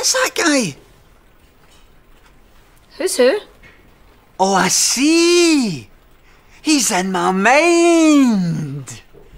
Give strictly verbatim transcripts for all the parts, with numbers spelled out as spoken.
That's that guy! Who's who? Oh, I see! He's in my mind!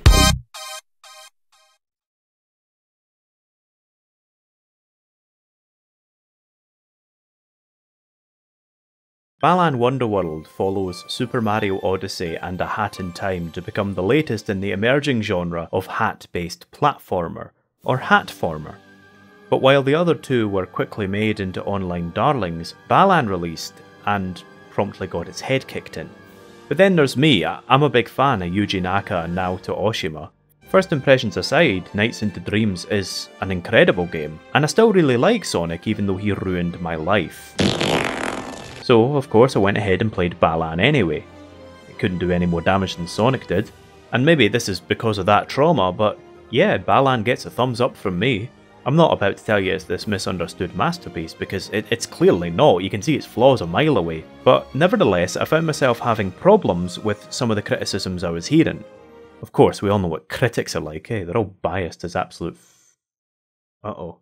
Balan Wonderworld follows Super Mario Odyssey and A Hat in Time to become the latest in the emerging genre of hat-based platformer, or hatformer. But while the other two were quickly made into online darlings, Balan released and promptly got its head kicked in. But then there's me. I'm a big fan of Yuji Naka and Naoto Oshima. First impressions aside, Nights into Dreams is an incredible game, and I still really like Sonic even though he ruined my life. So, of course, I went ahead and played Balan anyway. It couldn't do any more damage than Sonic did, and maybe this is because of that trauma, but yeah, Balan gets a thumbs up from me. I'm not about to tell you it's this misunderstood masterpiece, because it, it's clearly not. You can see its flaws a mile away. But nevertheless, I found myself having problems with some of the criticisms I was hearing. Of course, we all know what critics are like, eh? They're all biased as absolute f- Uh-oh.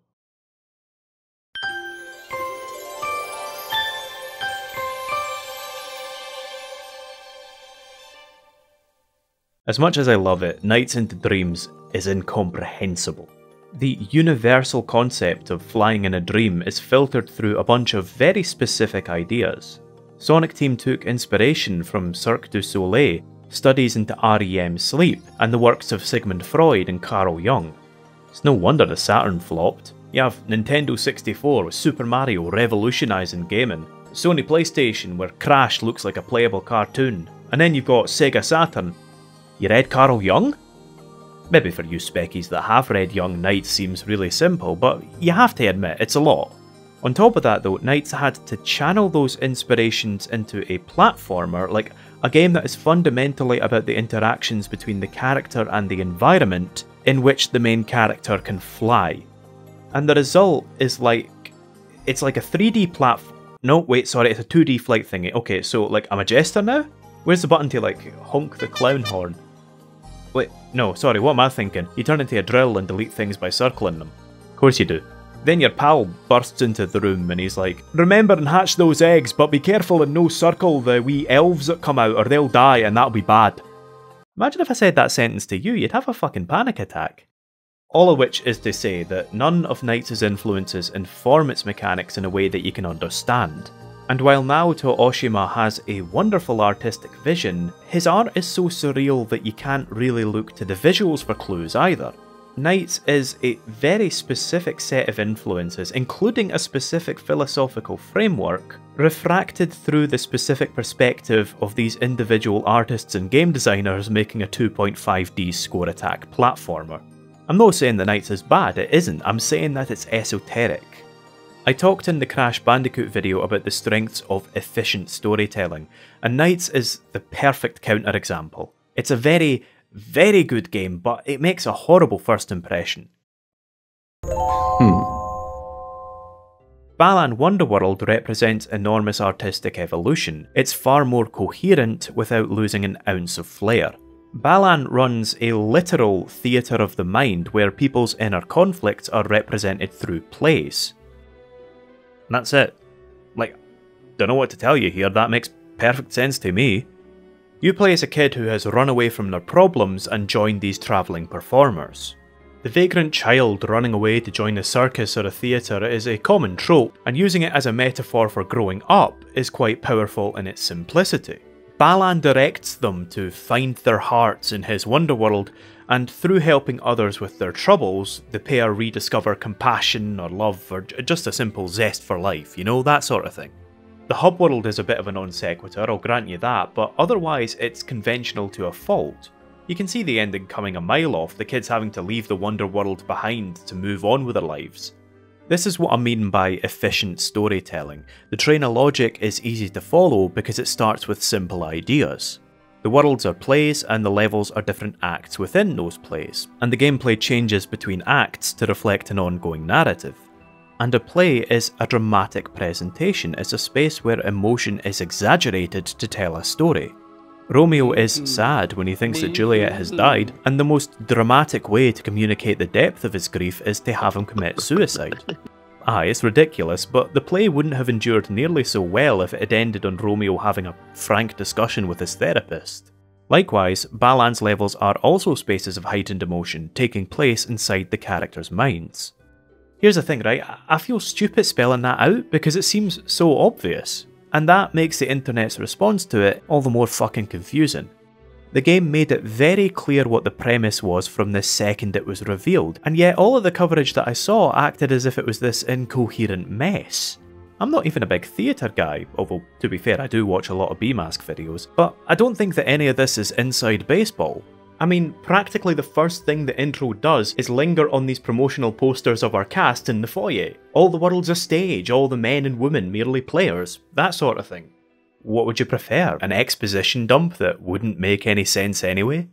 As much as I love it, Nights into Dreams is incomprehensible. The universal concept of flying in a dream is filtered through a bunch of very specific ideas. Sonic Team took inspiration from Cirque du Soleil, studies into R E M sleep, and the works of Sigmund Freud and Carl Jung. It's no wonder the Saturn flopped. You have Nintendo sixty-four with Super Mario revolutionising gaming, Sony PlayStation where Crash looks like a playable cartoon, and then you've got Sega Saturn. You read Carl Jung? Maybe for you speckies that have read Young, Nights seems really simple, but you have to admit it's a lot. On top of that though, Nights had to channel those inspirations into a platformer, like a game that is fundamentally about the interactions between the character and the environment, in which the main character can fly. And the result is like, it's like a three D platform. No, wait, sorry, it's a two D flight thingy. Okay, so like, I'm a jester now? Where's the button to like, honk the clown horn? Wait, no, sorry, what am I thinking? You turn into a drill and delete things by circling them. Of course you do. Then your pal bursts into the room and he's like, remember and hatch those eggs, but be careful and no circle the wee elves that come out or they'll die and that'll be bad. Imagine if I said that sentence to you, you'd have a fucking panic attack. All of which is to say that none of Nights' influences inform its mechanics in a way that you can understand. And while Naoto Oshima has a wonderful artistic vision, his art is so surreal that you can't really look to the visuals for clues either. Nights is a very specific set of influences, including a specific philosophical framework, refracted through the specific perspective of these individual artists and game designers making a two point five D score attack platformer. I'm not saying that Nights is bad, it isn't, I'm saying that it's esoteric. I talked in the Crash Bandicoot video about the strengths of efficient storytelling, and Nights is the perfect counterexample. It's a very, very good game, but it makes a horrible first impression. Hmm. Balan Wonderworld represents enormous artistic evolution. It's far more coherent without losing an ounce of flair. Balan runs a literal theatre of the mind where people's inner conflicts are represented through plays. And that's it. Like, don't know what to tell you here, that makes perfect sense to me. You play as a kid who has run away from their problems and joined these travelling performers. The vagrant child running away to join a circus or a theatre is a common trope, and using it as a metaphor for growing up is quite powerful in its simplicity. Balan directs them to find their hearts in his Wonderworld, and through helping others with their troubles, the pair rediscover compassion or love or just a simple zest for life, you know, that sort of thing. The hub world is a bit of a non sequitur, I'll grant you that, but otherwise it's conventional to a fault. You can see the ending coming a mile off, the kids having to leave the Wonderworld behind to move on with their lives. This is what I mean by efficient storytelling. The train of logic is easy to follow because it starts with simple ideas. The worlds are plays and the levels are different acts within those plays, and the gameplay changes between acts to reflect an ongoing narrative. And a play is a dramatic presentation, it's a space where emotion is exaggerated to tell a story. Romeo is sad when he thinks that Juliet has died, and the most dramatic way to communicate the depth of his grief is to have him commit suicide. aye, it's ridiculous, but the play wouldn't have endured nearly so well if it had ended on Romeo having a frank discussion with his therapist. Likewise, Balan's levels are also spaces of heightened emotion taking place inside the characters' minds. Here's the thing, right, I feel stupid spelling that out because it seems so obvious, and that makes the internet's response to it all the more fucking confusing. The game made it very clear what the premise was from the second it was revealed, and yet all of the coverage that I saw acted as if it was this incoherent mess. I'm not even a big theatre guy, although to be fair I do watch a lot of B-Mask videos, but I don't think that any of this is inside baseball. I mean, practically the first thing the intro does is linger on these promotional posters of our cast in the foyer. All the world's a stage, all the men and women merely players, that sort of thing. What would you prefer? An exposition dump that wouldn't make any sense anyway?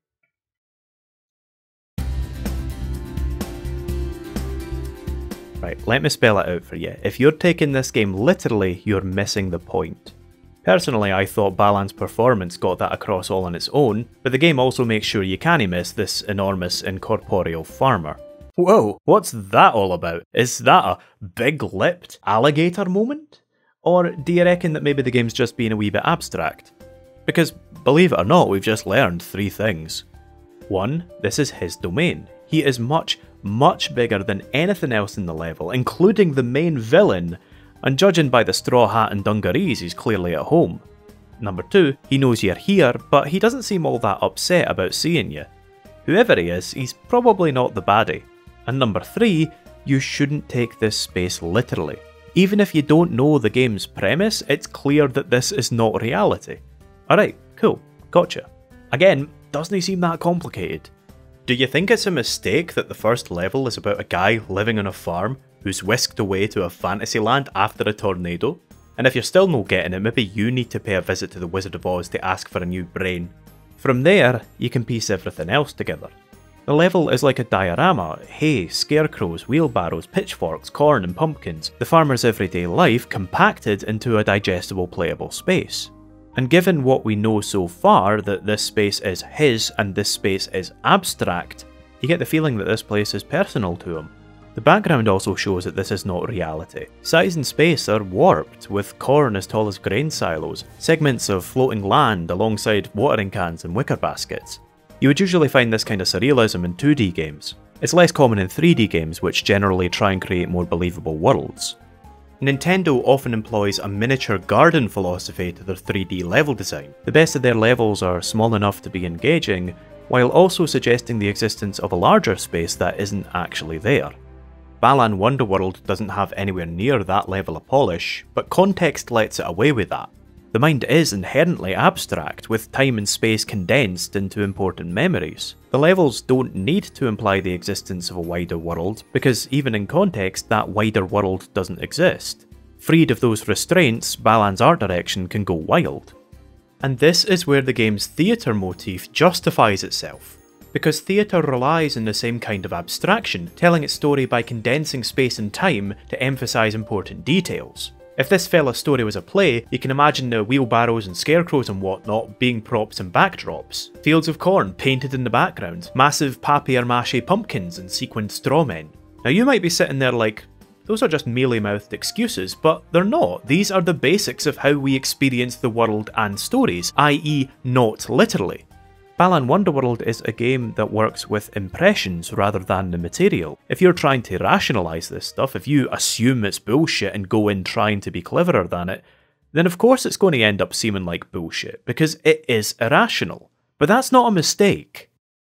Right, let me spell it out for you. If you're taking this game literally, you're missing the point. Personally, I thought Balan's performance got that across all on its own, but the game also makes sure you can't miss this enormous incorporeal farmer. Whoa, what's that all about? Is that a big-lipped alligator moment? Or do you reckon that maybe the game's just being a wee bit abstract? Because, believe it or not, we've just learned three things. One, this is his domain. He is much, much bigger than anything else in the level, including the main villain, and judging by the straw hat and dungarees, he's clearly at home. Number two, he knows you're here, but he doesn't seem all that upset about seeing you. Whoever he is, he's probably not the baddie. And number three, you shouldn't take this space literally. Even if you don't know the game's premise, it's clear that this is not reality. Alright, cool, gotcha. Again, doesn't he seem that complicated? Do you think it's a mistake that the first level is about a guy living on a farm who's whisked away to a fantasy land after a tornado? And if you're still not getting it, maybe you need to pay a visit to the Wizard of Oz to ask for a new brain. From there, you can piece everything else together. The level is like a diorama: hay, scarecrows, wheelbarrows, pitchforks, corn and pumpkins, the farmer's everyday life compacted into a digestible playable space. And given what we know so far, that this space is his and this space is abstract, you get the feeling that this place is personal to him. The background also shows that this is not reality. Size and space are warped, with corn as tall as grain silos, segments of floating land alongside watering cans and wicker baskets. You would usually find this kind of surrealism in two D games. It's less common in three D games, which generally try and create more believable worlds. Nintendo often employs a miniature garden philosophy to their three D level design. The best of their levels are small enough to be engaging, while also suggesting the existence of a larger space that isn't actually there. Balan Wonderworld doesn't have anywhere near that level of polish, but context lets it away with that. The mind is inherently abstract, with time and space condensed into important memories. The levels don't need to imply the existence of a wider world, because even in context, that wider world doesn't exist. Freed of those restraints, Balan's art direction can go wild. And this is where the game's theatre motif justifies itself. Because theatre relies on the same kind of abstraction, telling its story by condensing space and time to emphasise important details. If this fella's story was a play, you can imagine the wheelbarrows and scarecrows and whatnot being props and backdrops, fields of corn painted in the background, massive papier-mâché pumpkins and sequined strawmen. Now you might be sitting there like, those are just mealy-mouthed excuses, but they're not. These are the basics of how we experience the world and stories, that is not literally. Balan Wonderworld is a game that works with impressions rather than the material. If you're trying to rationalise this stuff, if you assume it's bullshit and go in trying to be cleverer than it, then of course it's going to end up seeming like bullshit, because it is irrational. But that's not a mistake.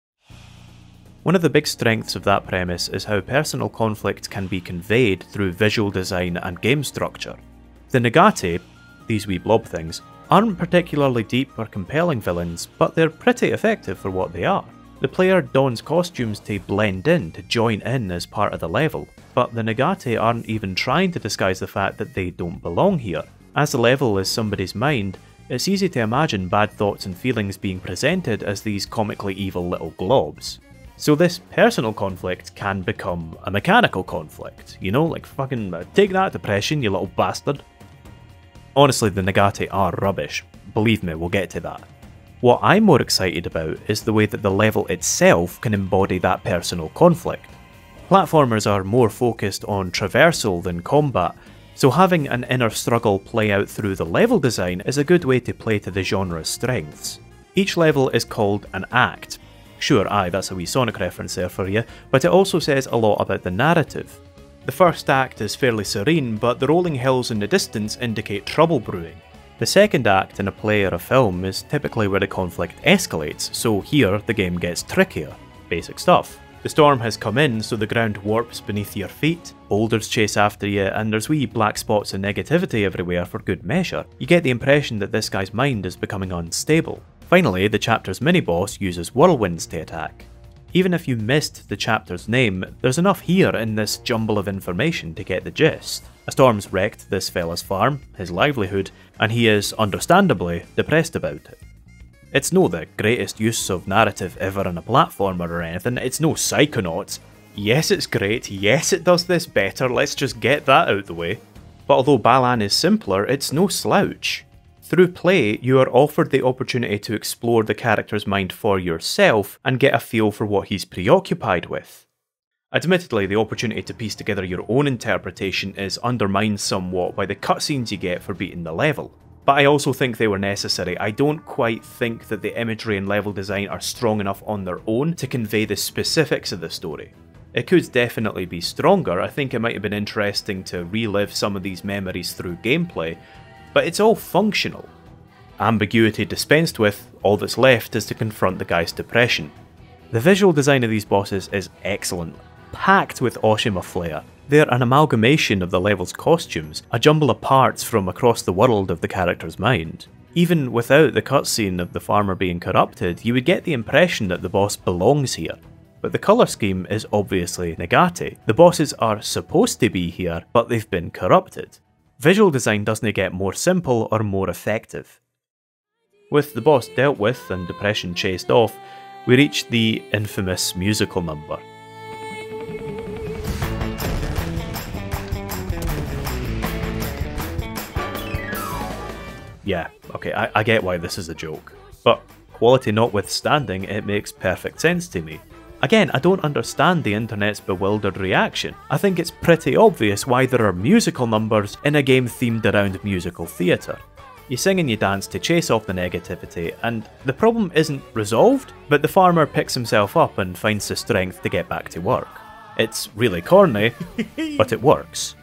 One of the big strengths of that premise is how personal conflict can be conveyed through visual design and game structure. The Nagate, these wee blob things, aren't particularly deep or compelling villains, but they're pretty effective for what they are. The player dons costumes to blend in, to join in as part of the level, but the Nagate aren't even trying to disguise the fact that they don't belong here. As the level is somebody's mind, it's easy to imagine bad thoughts and feelings being presented as these comically evil little globs. So this personal conflict can become a mechanical conflict, you know, like fucking uh, take that depression, you little bastard. Honestly, the Nagate are rubbish. Believe me, we'll get to that. What I'm more excited about is the way that the level itself can embody that personal conflict. Platformers are more focused on traversal than combat, so having an inner struggle play out through the level design is a good way to play to the genre's strengths. Each level is called an act. Sure, aye, that's a wee Sonic reference there for you, but it also says a lot about the narrative. The first act is fairly serene, but the rolling hills in the distance indicate trouble brewing. The second act in a play or a film is typically where the conflict escalates, so here the game gets trickier. Basic stuff. The storm has come in, so the ground warps beneath your feet, boulders chase after you, and there's wee black spots of negativity everywhere for good measure. You get the impression that this guy's mind is becoming unstable. Finally, the chapter's mini-boss uses whirlwinds to attack. Even if you missed the chapter's name, there's enough here in this jumble of information to get the gist. A storm's wrecked this fella's farm, his livelihood, and he is, understandably, depressed about it. It's no the greatest use of narrative ever in a platformer or anything, it's no Psychonauts. Yes, it's great, yes it does this better, let's just get that out the way. But although Balan is simpler, it's no slouch. Through play, you are offered the opportunity to explore the character's mind for yourself and get a feel for what he's preoccupied with. Admittedly, the opportunity to piece together your own interpretation is undermined somewhat by the cutscenes you get for beating the level. But I also think they were necessary. I don't quite think that the imagery and level design are strong enough on their own to convey the specifics of the story. It could definitely be stronger. I think it might have been interesting to relive some of these memories through gameplay, but it's all functional. Ambiguity dispensed with, all that's left is to confront the guy's depression. The visual design of these bosses is excellent, packed with Oshima flair. They're an amalgamation of the level's costumes, a jumble of parts from across the world of the character's mind. Even without the cutscene of the farmer being corrupted, you would get the impression that the boss belongs here. But the colour scheme is obviously Nagate. The bosses are supposed to be here, but they've been corrupted. Visual design doesn't get more simple or more effective. With the boss dealt with and depression chased off, we reach the infamous musical number. Yeah, okay, I, I get why this is a joke, but quality notwithstanding, it makes perfect sense to me. Again, I don't understand the internet's bewildered reaction. I think it's pretty obvious why there are musical numbers in a game themed around musical theatre. You sing and you dance to chase off the negativity, and the problem isn't resolved, but the farmer picks himself up and finds the strength to get back to work. It's really corny, but it works.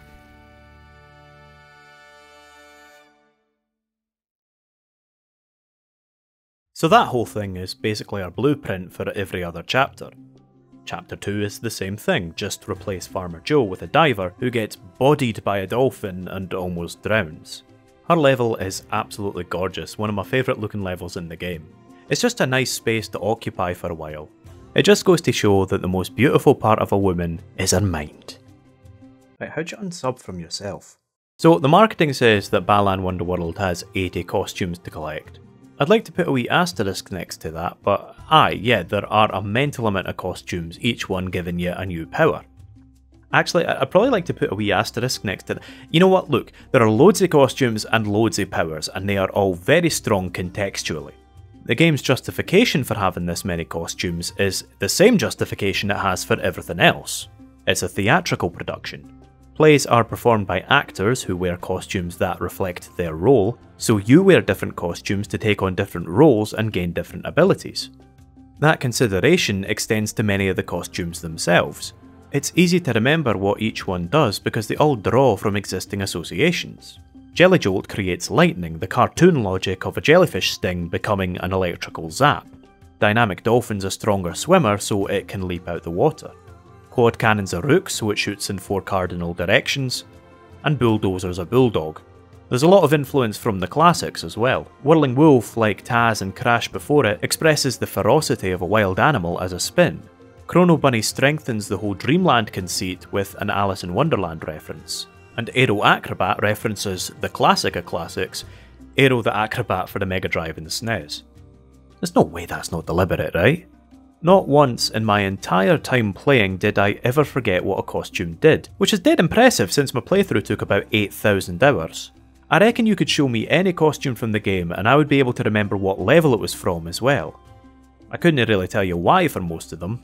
So that whole thing is basically our blueprint for every other chapter. Chapter two is the same thing, just replace Farmer Joe with a diver who gets bodied by a dolphin and almost drowns. Her level is absolutely gorgeous, one of my favourite looking levels in the game. It's just a nice space to occupy for a while. It just goes to show that the most beautiful part of a woman is her mind. Right, how'd you unsub from yourself? So the marketing says that Balan Wonderworld has eighty costumes to collect. I'd like to put a wee asterisk next to that, but aye, yeah, there are a mental amount of costumes, each one giving you a new power. Actually, I'd probably like to put a wee asterisk next to that. You know what, look, there are loads of costumes and loads of powers, and they are all very strong contextually. The game's justification for having this many costumes is the same justification it has for everything else. It's a theatrical production. Plays are performed by actors who wear costumes that reflect their role, so you wear different costumes to take on different roles and gain different abilities. That consideration extends to many of the costumes themselves. It's easy to remember what each one does because they all draw from existing associations. Jelly Jolt creates lightning, the cartoon logic of a jellyfish sting becoming an electrical zap. Dynamic Dolphin's a stronger swimmer so it can leap out the water. Quad Cannon's a rook so it shoots in four cardinal directions. And Bulldozer's a bulldog. There's a lot of influence from the classics as well. Whirling Wolf, like Taz and Crash before it, expresses the ferocity of a wild animal as a spin. Chrono Bunny strengthens the whole Dreamland conceit with an Alice in Wonderland reference. And Aero Acrobat references the classic of classics, Aero the Acrobat for the Mega Drive and the S N E S. There's no way that's not deliberate, right? Not once in my entire time playing did I ever forget what a costume did, which is dead impressive since my playthrough took about eight thousand hours. I reckon you could show me any costume from the game and I would be able to remember what level it was from as well. I couldn't really tell you why for most of them.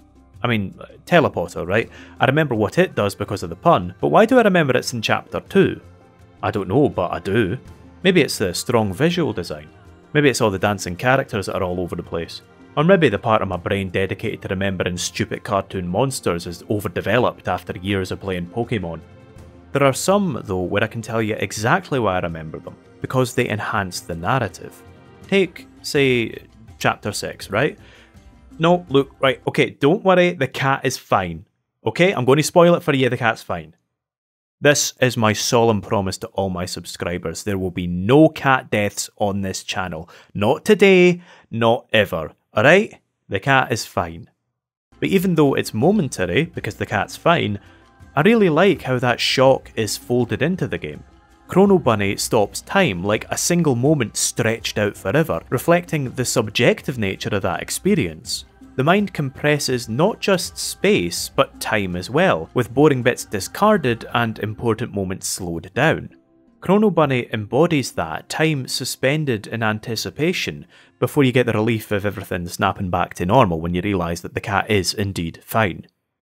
I mean, teleporter, right? I remember what it does because of the pun, but why do I remember it's in chapter two? I don't know, but I do. Maybe it's the strong visual design. Maybe it's all the dancing characters that are all over the place. Or maybe the part of my brain dedicated to remembering stupid cartoon monsters is overdeveloped after years of playing Pokemon. There are some, though, where I can tell you exactly why I remember them, because they enhance the narrative. Take, say, chapter six, right? No, look, right, okay, don't worry, the cat is fine. Okay, I'm going to spoil it for you, the cat's fine. This is my solemn promise to all my subscribers. There will be no cat deaths on this channel. Not today, not ever. Alright? The cat is fine. But even though it's momentary, because the cat's fine, I really like how that shock is folded into the game. Chrono Bunny stops time like a single moment stretched out forever, reflecting the subjective nature of that experience. The mind compresses not just space, but time as well, with boring bits discarded and important moments slowed down. Chrono Bunny embodies that time suspended in anticipation before you get the relief of everything snapping back to normal when you realise that the cat is indeed fine.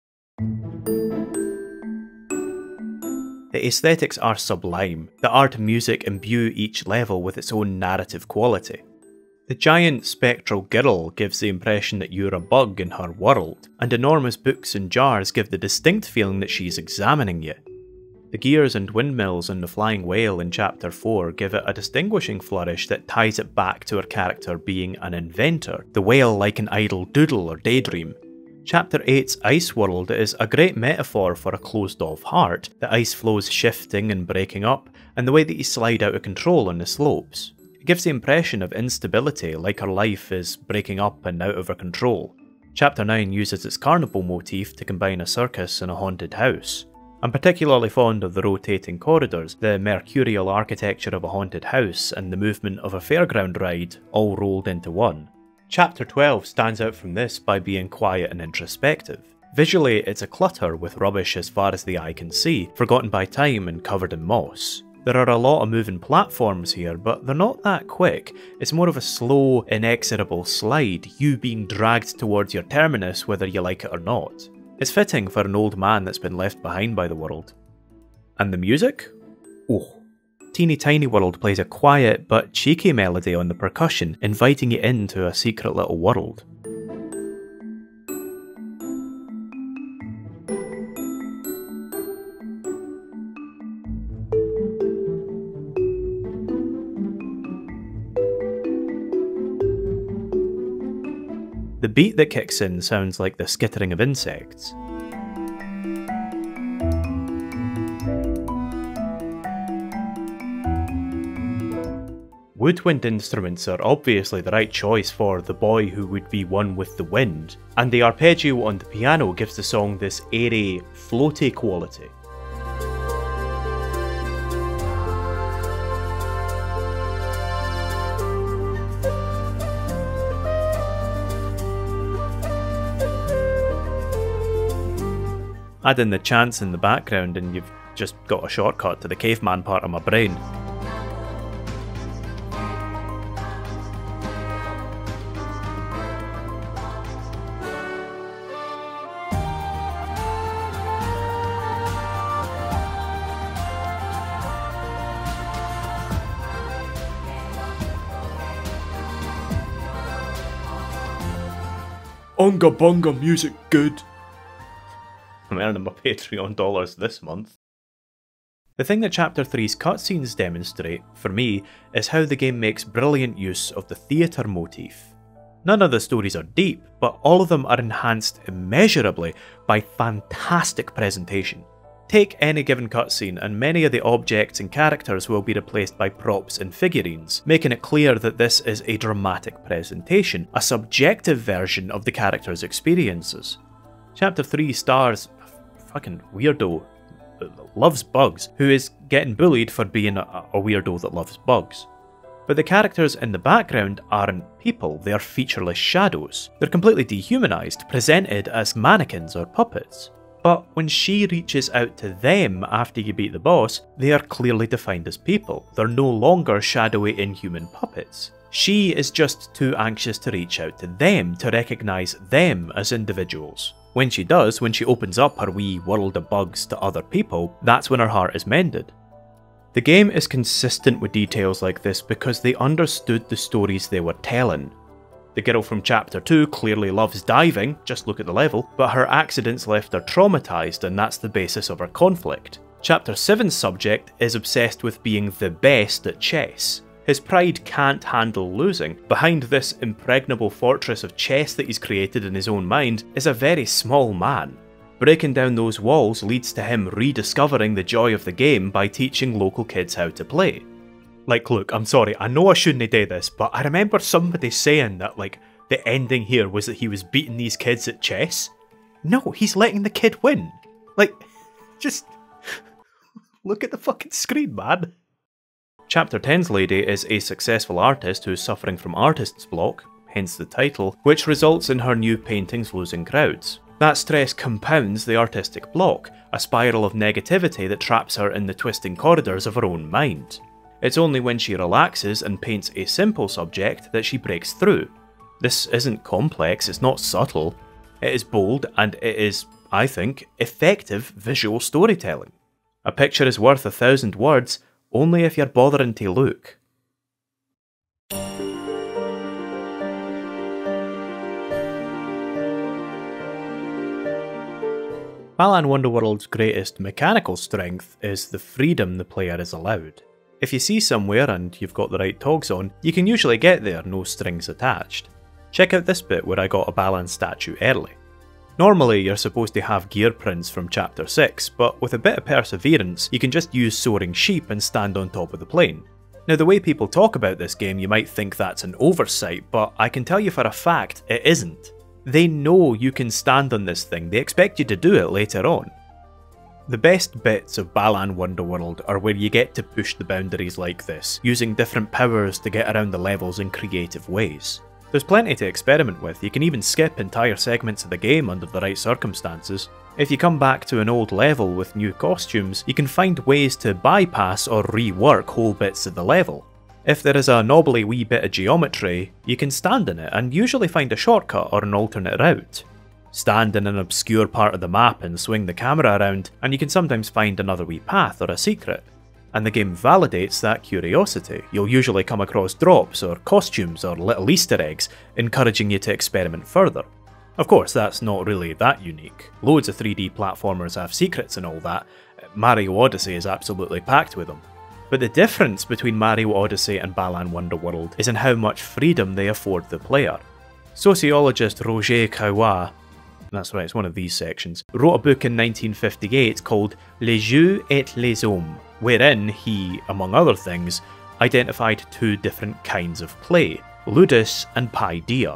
The aesthetics are sublime. The art and music imbue each level with its own narrative quality. The giant spectral girl gives the impression that you're a bug in her world, and enormous books and jars give the distinct feeling that she's examining you. The gears and windmills in the flying whale in chapter four give it a distinguishing flourish that ties it back to her character being an inventor, the whale like an idle doodle or daydream. Chapter eight's ice world is a great metaphor for a closed-off heart, the ice flows shifting and breaking up, and the way that you slide out of control on the slopes. It gives the impression of instability, like her life is breaking up and out of her control. Chapter nine uses its carnival motif to combine a circus and a haunted house. I'm particularly fond of the rotating corridors, the mercurial architecture of a haunted house, and the movement of a fairground ride, all rolled into one. Chapter twelve stands out from this by being quiet and introspective. Visually, it's a clutter with rubbish as far as the eye can see, forgotten by time and covered in moss. There are a lot of moving platforms here, but they're not that quick. It's more of a slow, inexorable slide, you being dragged towards your terminus whether you like it or not. It's fitting for an old man that's been left behind by the world. And the music? Oh. Teeny Tiny World plays a quiet but cheeky melody on the percussion, inviting you into a secret little world. The beat that kicks in sounds like the skittering of insects. Woodwind instruments are obviously the right choice for The Boy Who Would Be One With the Wind, and the arpeggio on the piano gives the song this airy, floaty quality. Add in the chants in the background and you've just got a shortcut to the caveman part of my brain. Unga bunga music good. I'm earning my Patreon dollars this month. The thing that Chapter three's cutscenes demonstrate, for me, is how the game makes brilliant use of the theatre motif. None of the stories are deep, but all of them are enhanced immeasurably by fantastic presentation. Take any given cutscene and many of the objects and characters will be replaced by props and figurines, making it clear that this is a dramatic presentation, a subjective version of the character's experiences. Chapter three stars a fucking weirdo that loves bugs, who is getting bullied for being a, a weirdo that loves bugs. But the characters in the background aren't people, they are featureless shadows. They're completely dehumanized, presented as mannequins or puppets. But when she reaches out to them after you beat the boss, they are clearly defined as people. They're no longer shadowy inhuman puppets. She is just too anxious to reach out to them to recognise them as individuals. When she does, when she opens up her wee world of bugs to other people, that's when her heart is mended. The game is consistent with details like this because they understood the stories they were telling. The girl from Chapter two clearly loves diving, just look at the level, but her accidents left her traumatised and that's the basis of her conflict. Chapter seven's subject is obsessed with being the best at chess. His pride can't handle losing. Behind this impregnable fortress of chess that he's created in his own mind is a very small man. Breaking down those walls leads to him rediscovering the joy of the game by teaching local kids how to play. Like, look, I'm sorry, I know I shouldn't do this, but I remember somebody saying that, like, the ending here was that he was beating these kids at chess. No, he's letting the kid win. Like, just look at the fucking screen, man. Chapter ten's lady is a successful artist who's suffering from artist's block, hence the title, which results in her new paintings losing crowds. That stress compounds the artistic block, a spiral of negativity that traps her in the twisting corridors of her own mind. It's only when she relaxes and paints a simple subject that she breaks through. This isn't complex, it's not subtle. It is bold and it is, I think, effective visual storytelling. A picture is worth a thousand words only if you're bothering to look. Balan Wonderworld's greatest mechanical strength is the freedom the player is allowed. If you see somewhere and you've got the right togs on, you can usually get there no strings attached. Check out this bit where I got a Balan statue early. Normally you're supposed to have gear prints from Chapter six, but with a bit of perseverance you can just use soaring sheep and stand on top of the plane. Now the way people talk about this game you might think that's an oversight, but I can tell you for a fact it isn't. They know you can stand on this thing, they expect you to do it later on. The best bits of Balan Wonderworld are where you get to push the boundaries like this, using different powers to get around the levels in creative ways. There's plenty to experiment with, you can even skip entire segments of the game under the right circumstances. If you come back to an old level with new costumes, you can find ways to bypass or rework whole bits of the level. If there is a knobbly wee bit of geometry, you can stand in it and usually find a shortcut or an alternate route. Stand in an obscure part of the map and swing the camera around, and you can sometimes find another wee path or a secret. And the game validates that curiosity. You'll usually come across drops or costumes or little Easter eggs, encouraging you to experiment further. Of course, that's not really that unique. Loads of three D platformers have secrets and all that. Mario Odyssey is absolutely packed with them. But the difference between Mario Odyssey and Balan Wonderworld is in how much freedom they afford the player. Sociologist Roger Caillois, that's right, it's one of these sections, wrote a book in nineteen fifty-eight called Les Jeux et les Hommes, wherein he, among other things, identified two different kinds of play, ludus and paideia.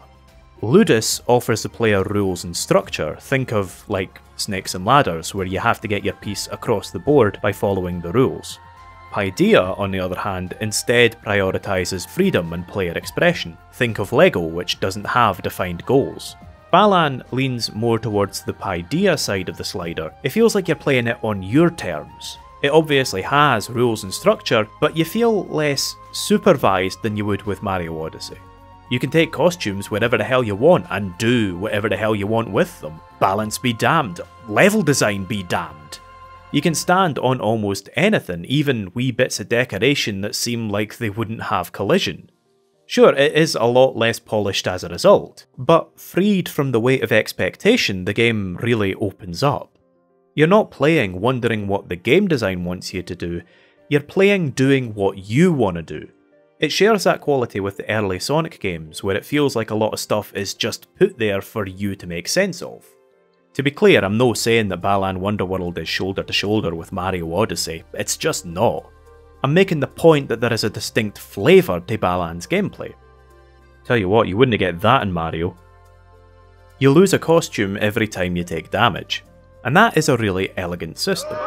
Ludus offers the player rules and structure, think of like Snakes and Ladders, where you have to get your piece across the board by following the rules. Paideia, on the other hand, instead prioritises freedom and player expression. Think of Lego, which doesn't have defined goals. Balan leans more towards the Paideia side of the slider. It feels like you're playing it on your terms. It obviously has rules and structure, but you feel less supervised than you would with Mario Odyssey. You can take costumes wherever the hell you want and do whatever the hell you want with them. Balance be damned. Level design be damned. You can stand on almost anything, even wee bits of decoration that seem like they wouldn't have collision. Sure, it is a lot less polished as a result, but freed from the weight of expectation, the game really opens up. You're not playing wondering what the game design wants you to do, you're playing doing what you want to do. It shares that quality with the early Sonic games, where it feels like a lot of stuff is just put there for you to make sense of. To be clear, I'm no saying that Balan Wonderworld is shoulder to shoulder with Mario Odyssey, it's just not. I'm making the point that there is a distinct flavour to Balan's gameplay. Tell you what, you wouldn't get that in Mario. You lose a costume every time you take damage, and that is a really elegant system.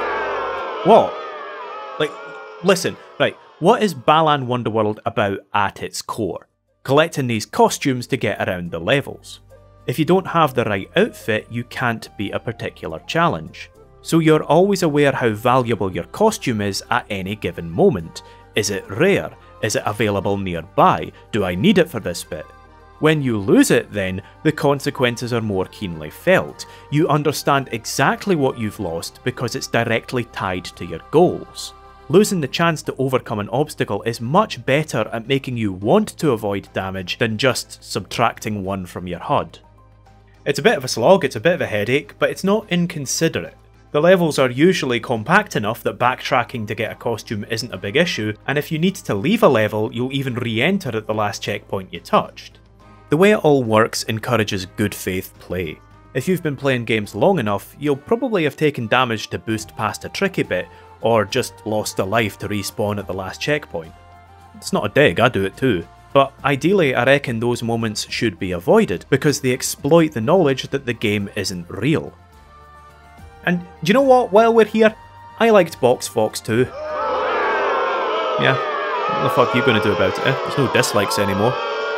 What? Like, listen, right, what is Balan Wonderworld about at its core? Collecting these costumes to get around the levels. If you don't have the right outfit, you can't beat a particular challenge. So you're always aware how valuable your costume is at any given moment. Is it rare? Is it available nearby? Do I need it for this bit? When you lose it then, the consequences are more keenly felt. You understand exactly what you've lost because it's directly tied to your goals. Losing the chance to overcome an obstacle is much better at making you want to avoid damage than just subtracting one from your H U D. It's a bit of a slog, it's a bit of a headache, but it's not inconsiderate. The levels are usually compact enough that backtracking to get a costume isn't a big issue, and if you need to leave a level, you'll even re-enter at the last checkpoint you touched. The way it all works encourages good faith play. If you've been playing games long enough, you'll probably have taken damage to boost past a tricky bit, or just lost a life to respawn at the last checkpoint. It's not a dig, I do it too. But ideally I reckon those moments should be avoided, because they exploit the knowledge that the game isn't real. And do you know what, while we're here, I liked Box Fox too. Yeah, what the fuck are you going to do about it, eh? There's no dislikes anymore.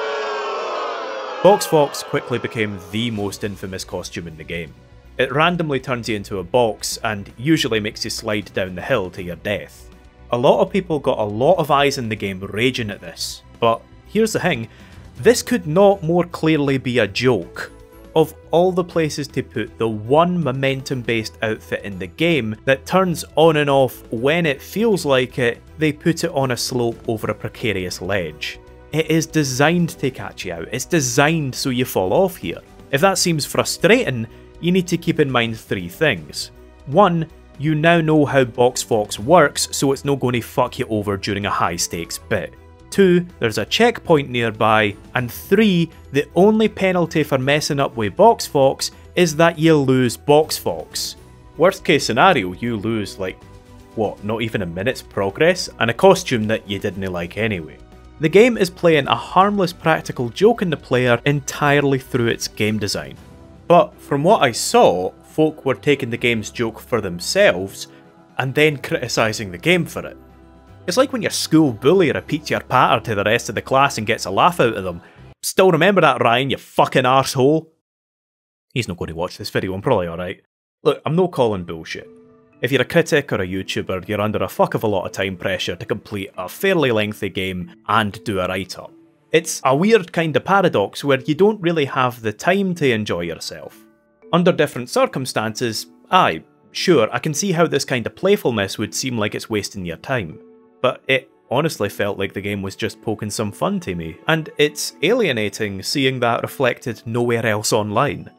Box Fox quickly became the most infamous costume in the game. It randomly turns you into a box and usually makes you slide down the hill to your death. A lot of people got a lot of eyes in the game raging at this, but here's the thing, this could not more clearly be a joke. Of all the places to put the one momentum based outfit in the game that turns on and off when it feels like it, they put it on a slope over a precarious ledge. It is designed to catch you out, it's designed so you fall off here. If that seems frustrating, you need to keep in mind three things. One, you now know how Box Fox works, so it's not going to fuck you over during a high stakes bit. Two, there's a checkpoint nearby, and three, the only penalty for messing up with Box Fox is that you lose Box Fox. Worst case scenario, you lose like, what, not even a minute's progress, and a costume that you didn't like anyway. The game is playing a harmless practical joke in the player entirely through its game design. But from what I saw, folk were taking the game's joke for themselves, and then criticising the game for it. It's like when your school bully repeats your patter to the rest of the class and gets a laugh out of them. Still remember that, Ryan, you fucking arsehole? He's not going to watch this video, I'm probably alright. Look, I'm not calling bullshit. If you're a critic or a YouTuber, you're under a fuck of a lot of time pressure to complete a fairly lengthy game and do a write-up. It's a weird kind of paradox where you don't really have the time to enjoy yourself. Under different circumstances, aye, sure, I can see how this kind of playfulness would seem like it's wasting your time. But it honestly felt like the game was just poking some fun to me, and it's alienating seeing that reflected nowhere else online.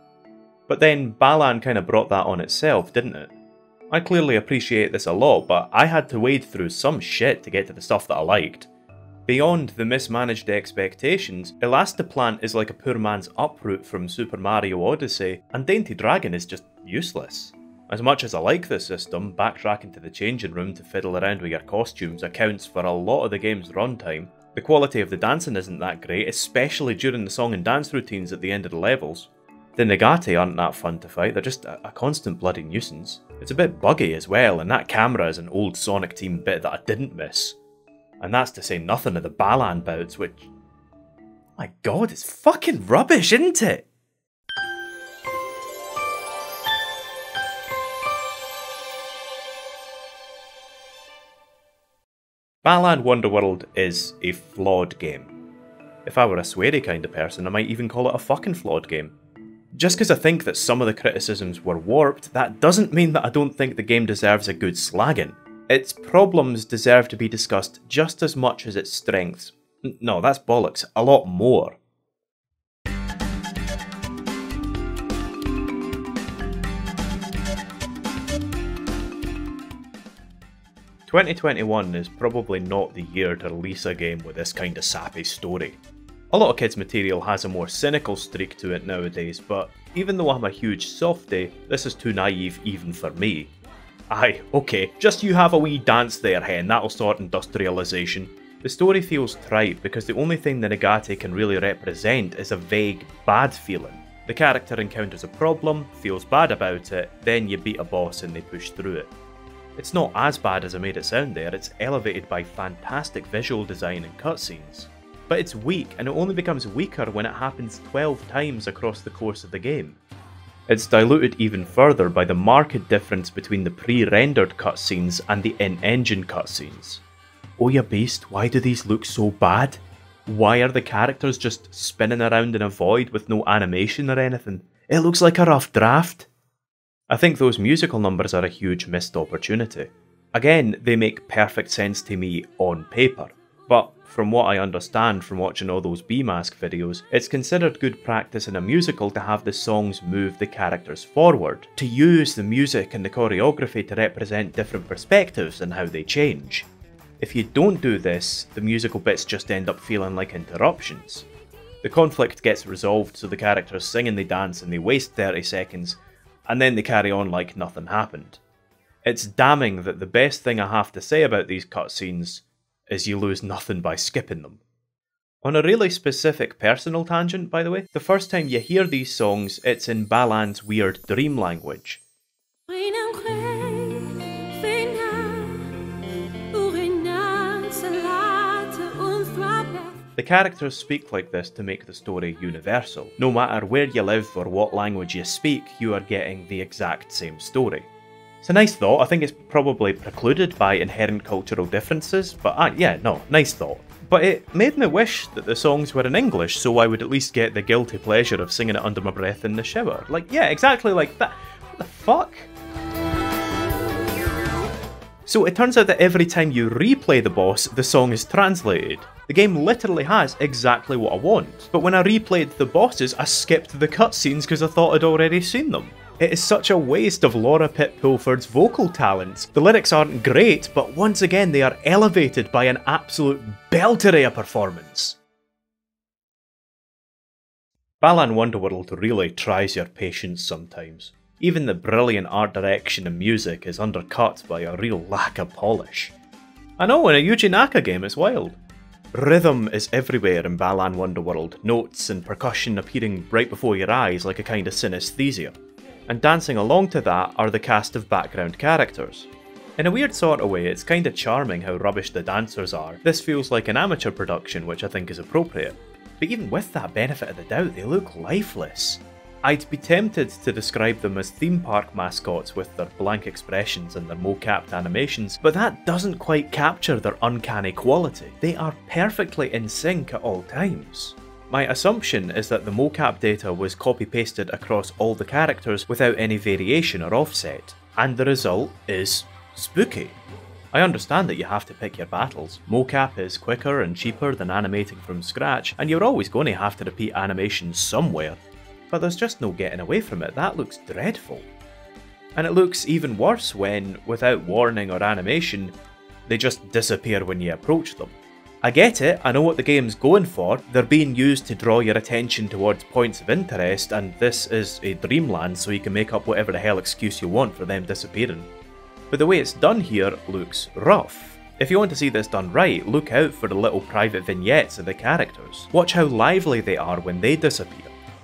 But then Balan kind of brought that on itself, didn't it? I clearly appreciate this a lot, but I had to wade through some shit to get to the stuff that I liked. Beyond the mismanaged expectations, Elastiplant is like a poor man's Uproot from Super Mario Odyssey, and Dainty Dragon is just useless. As much as I like this system, backtracking to the changing room to fiddle around with your costumes accounts for a lot of the game's runtime. The quality of the dancing isn't that great, especially during the song and dance routines at the end of the levels. The Negati aren't that fun to fight, they're just a, a constant bloody nuisance. It's a bit buggy as well, and that camera is an old Sonic Team bit that I didn't miss. And that's to say nothing of the Balan bouts, which... my god, it's fucking rubbish, isn't it? Balan Wonderworld is a flawed game. If I were a sweary kind of person, I might even call it a fucking flawed game. Just because I think that some of the criticisms were warped, that doesn't mean that I don't think the game deserves a good slagging. Its problems deserve to be discussed just as much as its strengths. No, that's bollocks, a lot more. twenty twenty-one is probably not the year to release a game with this kind of sappy story. A lot of kids' material has a more cynical streak to it nowadays, but even though I'm a huge softie, this is too naive even for me. Aye, okay, just you have a wee dance there, hen, that'll sort industrialisation. The story feels trite because the only thing the Negati can really represent is a vague, bad feeling. The character encounters a problem, feels bad about it, then you beat a boss and they push through it. It's not as bad as I made it sound there, it's elevated by fantastic visual design and cutscenes. But it's weak, and it only becomes weaker when it happens twelve times across the course of the game. It's diluted even further by the marked difference between the pre-rendered cutscenes and the in-engine cutscenes. Oh ya beast, why do these look so bad? Why are the characters just spinning around in a void with no animation or anything? It looks like a rough draft. I think those musical numbers are a huge missed opportunity. Again, they make perfect sense to me on paper, but from what I understand from watching all those B-Mask videos, it's considered good practice in a musical to have the songs move the characters forward, to use the music and the choreography to represent different perspectives and how they change. If you don't do this, the musical bits just end up feeling like interruptions. The conflict gets resolved so the characters sing and they dance and they waste thirty seconds, and then they carry on like nothing happened. It's damning that the best thing I have to say about these cutscenes is you lose nothing by skipping them. On a really specific personal tangent, by the way, the first time you hear these songs, it's in Balan's weird dream language. The characters speak like this to make the story universal. No matter where you live or what language you speak, you are getting the exact same story. It's a nice thought. I think it's probably precluded by inherent cultural differences, but uh, yeah, no, nice thought. But it made me wish that the songs were in English, so I would at least get the guilty pleasure of singing it under my breath in the shower. Like, yeah, exactly like that. What the fuck? So it turns out that every time you replay the boss, the song is translated. The game literally has exactly what I want, but when I replayed the bosses, I skipped the cutscenes because I thought I'd already seen them. It is such a waste of Laura Pitt-Pulford's vocal talents. The lyrics aren't great, but once again they are elevated by an absolute belter of a performance. Balan Wonderworld really tries your patience sometimes. Even the brilliant art direction and music is undercut by a real lack of polish. I know, in a Yuji Naka game it's wild. Rhythm is everywhere in Balan Wonderworld, notes and percussion appearing right before your eyes like a kind of synesthesia. And dancing along to that are the cast of background characters. In a weird sort of way, it's kinda charming how rubbish the dancers are. This feels like an amateur production, which I think is appropriate. But even with that benefit of the doubt, they look lifeless. I'd be tempted to describe them as theme park mascots with their blank expressions and their mo-capped animations, but that doesn't quite capture their uncanny quality. They are perfectly in sync at all times. My assumption is that the mocap data was copy-pasted across all the characters without any variation or offset, and the result is spooky. I understand that you have to pick your battles. Mocap is quicker and cheaper than animating from scratch, and you're always going to have to repeat animations somewhere. But there's just no getting away from it. That looks dreadful. And it looks even worse when, without warning or animation, they just disappear when you approach them. I get it, I know what the game's going for. They're being used to draw your attention towards points of interest, and this is a dreamland, so you can make up whatever the hell excuse you want for them disappearing. But the way it's done here looks rough. If you want to see this done right, look out for the little private vignettes of the characters. Watch how lively they are when they disappear.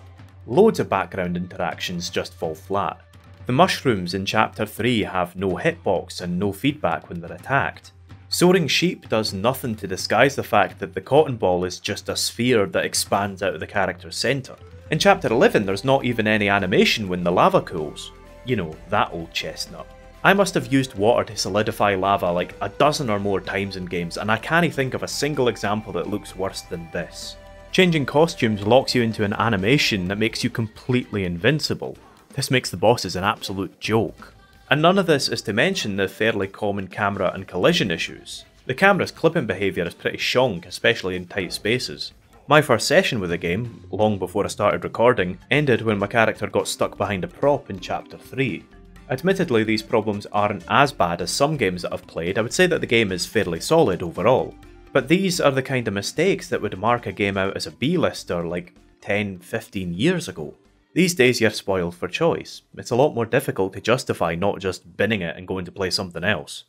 Loads of background interactions just fall flat. The mushrooms in chapter three have no hitbox and no feedback when they're attacked. Soaring Sheep does nothing to disguise the fact that the cotton ball is just a sphere that expands out of the character's centre. In chapter eleven there's not even any animation when the lava cools. You know, that old chestnut. I must have used water to solidify lava like a dozen or more times in games, and I can't think of a single example that looks worse than this. Changing costumes locks you into an animation that makes you completely invincible. This makes the bosses an absolute joke. And none of this is to mention the fairly common camera and collision issues. The camera's clipping behaviour is pretty shonk, especially in tight spaces. My first session with the game, long before I started recording, ended when my character got stuck behind a prop in chapter three. Admittedly, these problems aren't as bad as some games that I've played. I would say that the game is fairly solid overall. But these are the kind of mistakes that would mark a game out as a B-lister like ten, fifteen years ago. These days you're spoiled for choice. It's a lot more difficult to justify not just binning it and going to play something else.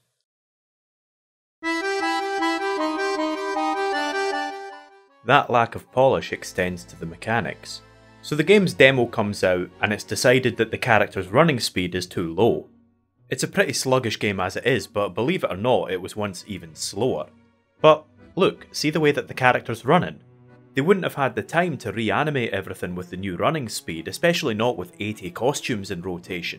That lack of polish extends to the mechanics. So the game's demo comes out and it's decided that the character's running speed is too low. It's a pretty sluggish game as it is, but believe it or not, it was once even slower. But look, see the way that the character's running? They wouldn't have had the time to reanimate everything with the new running speed, especially not with eighty costumes in rotation.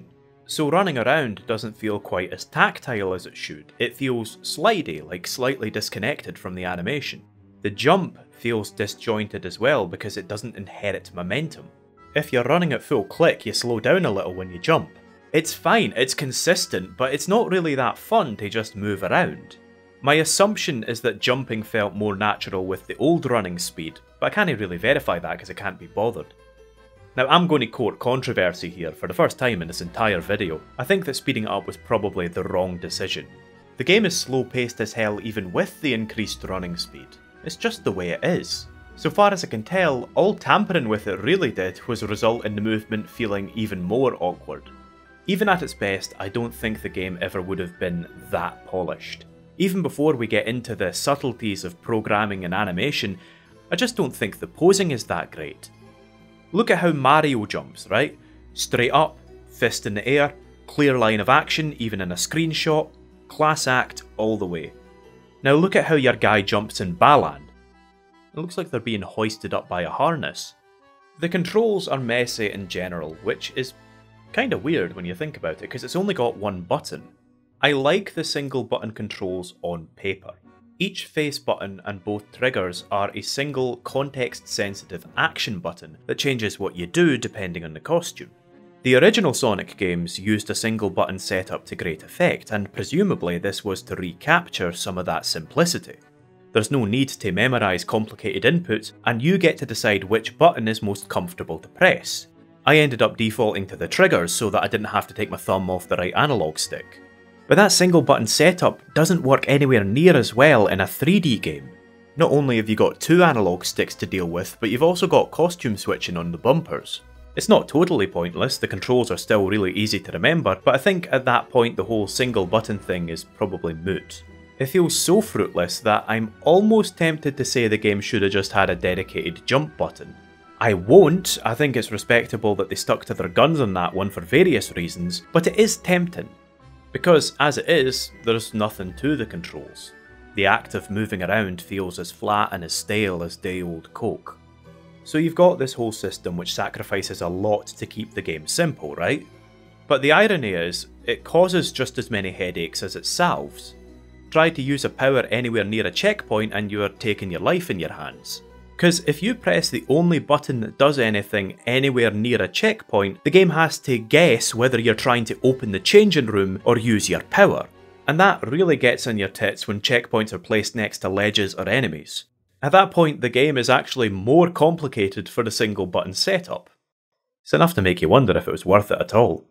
So running around doesn't feel quite as tactile as it should. It feels slidey, like slightly disconnected from the animation. The jump feels disjointed as well because it doesn't inherit momentum. If you're running at full click, you slow down a little when you jump. It's fine, it's consistent, but it's not really that fun to just move around. My assumption is that jumping felt more natural with the old running speed, but I can't really verify that because I can't be bothered. Now I'm going to court controversy here for the first time in this entire video. I think that speeding it up was probably the wrong decision. The game is slow paced as hell even with the increased running speed. It's just the way it is. So far as I can tell, all tampering with it really did was result in the movement feeling even more awkward. Even at its best, I don't think the game ever would have been that polished. Even before we get into the subtleties of programming and animation, I just don't think the posing is that great. Look at how Mario jumps, right? Straight up, fist in the air, clear line of action even in a screenshot, class act all the way. Now look at how your guy jumps in Balan. It looks like they're being hoisted up by a harness. The controls are messy in general, which is kinda weird when you think about it because it's only got one button. I like the single button controls on paper. Each face button and both triggers are a single context sensitive action button that changes what you do depending on the costume. The original Sonic games used a single button setup to great effect, and presumably this was to recapture some of that simplicity. There's no need to memorise complicated inputs, and you get to decide which button is most comfortable to press. I ended up defaulting to the triggers so that I didn't have to take my thumb off the right analog stick. But that single button setup doesn't work anywhere near as well in a three D game. Not only have you got two analog sticks to deal with, but you've also got costume switching on the bumpers. It's not totally pointless, the controls are still really easy to remember, but I think at that point the whole single button thing is probably moot. It feels so fruitless that I'm almost tempted to say the game should have just had a dedicated jump button. I won't, I think it's respectable that they stuck to their guns on that one for various reasons, but it is tempting. Because, as it is, there's nothing to the controls. The act of moving around feels as flat and as stale as day old Coke. So you've got this whole system which sacrifices a lot to keep the game simple, right? But the irony is, it causes just as many headaches as it solves. Try to use a power anywhere near a checkpoint and you're taking your life in your hands. Because if you press the only button that does anything anywhere near a checkpoint, the game has to guess whether you're trying to open the changing room or use your power. And that really gets on your tits when checkpoints are placed next to ledges or enemies. At that point, the game is actually more complicated for the single button setup. It's enough to make you wonder if it was worth it at all.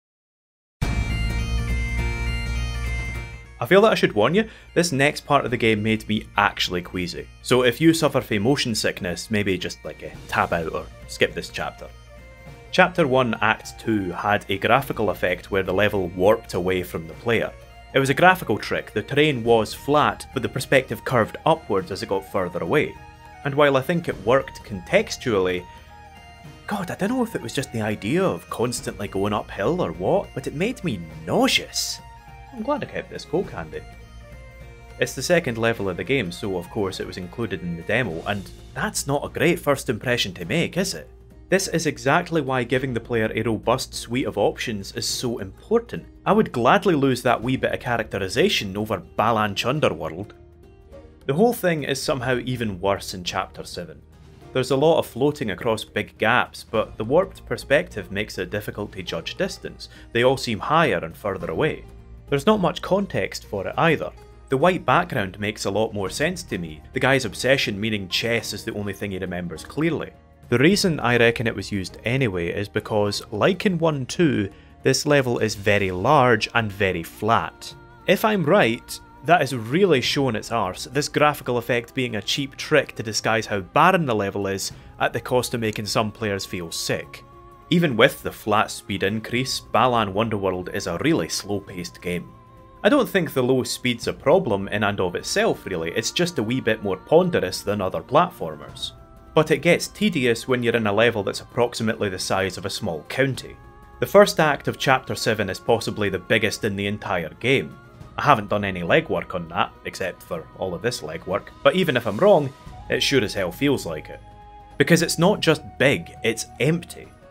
I feel that I should warn you, this next part of the game made me actually queasy. So if you suffer from motion sickness, maybe just like a tab out or skip this chapter. Chapter one Act two had a graphical effect where the level warped away from the player. It was a graphical trick, the terrain was flat, but the perspective curved upwards as it got further away. And while I think it worked contextually, God, I don't know if it was just the idea of constantly going uphill or what, but it made me nauseous. I'm glad I kept this Coke handy. It's the second level of the game, so of course it was included in the demo, and that's not a great first impression to make, is it? This is exactly why giving the player a robust suite of options is so important. I would gladly lose that wee bit of characterization over Balan Chunderworld. The whole thing is somehow even worse in Chapter seven. There's a lot of floating across big gaps, but the warped perspective makes it difficult to judge distance. They all seem higher and further away. There's not much context for it either. The white background makes a lot more sense to me, the guy's obsession meaning chess is the only thing he remembers clearly. The reason I reckon it was used anyway is because, like in one two, this level is very large and very flat. If I'm right, that is really showing its arse, this graphical effect being a cheap trick to disguise how barren the level is at the cost of making some players feel sick. Even with the flat speed increase, Balan Wonderworld is a really slow-paced game. I don't think the low speed's a problem in and of itself really, it's just a wee bit more ponderous than other platformers. But it gets tedious when you're in a level that's approximately the size of a small county. The first act of Chapter seven is possibly the biggest in the entire game. I haven't done any legwork on that, except for all of this legwork, but even if I'm wrong, it sure as hell feels like it. Because it's not just big, it's empty.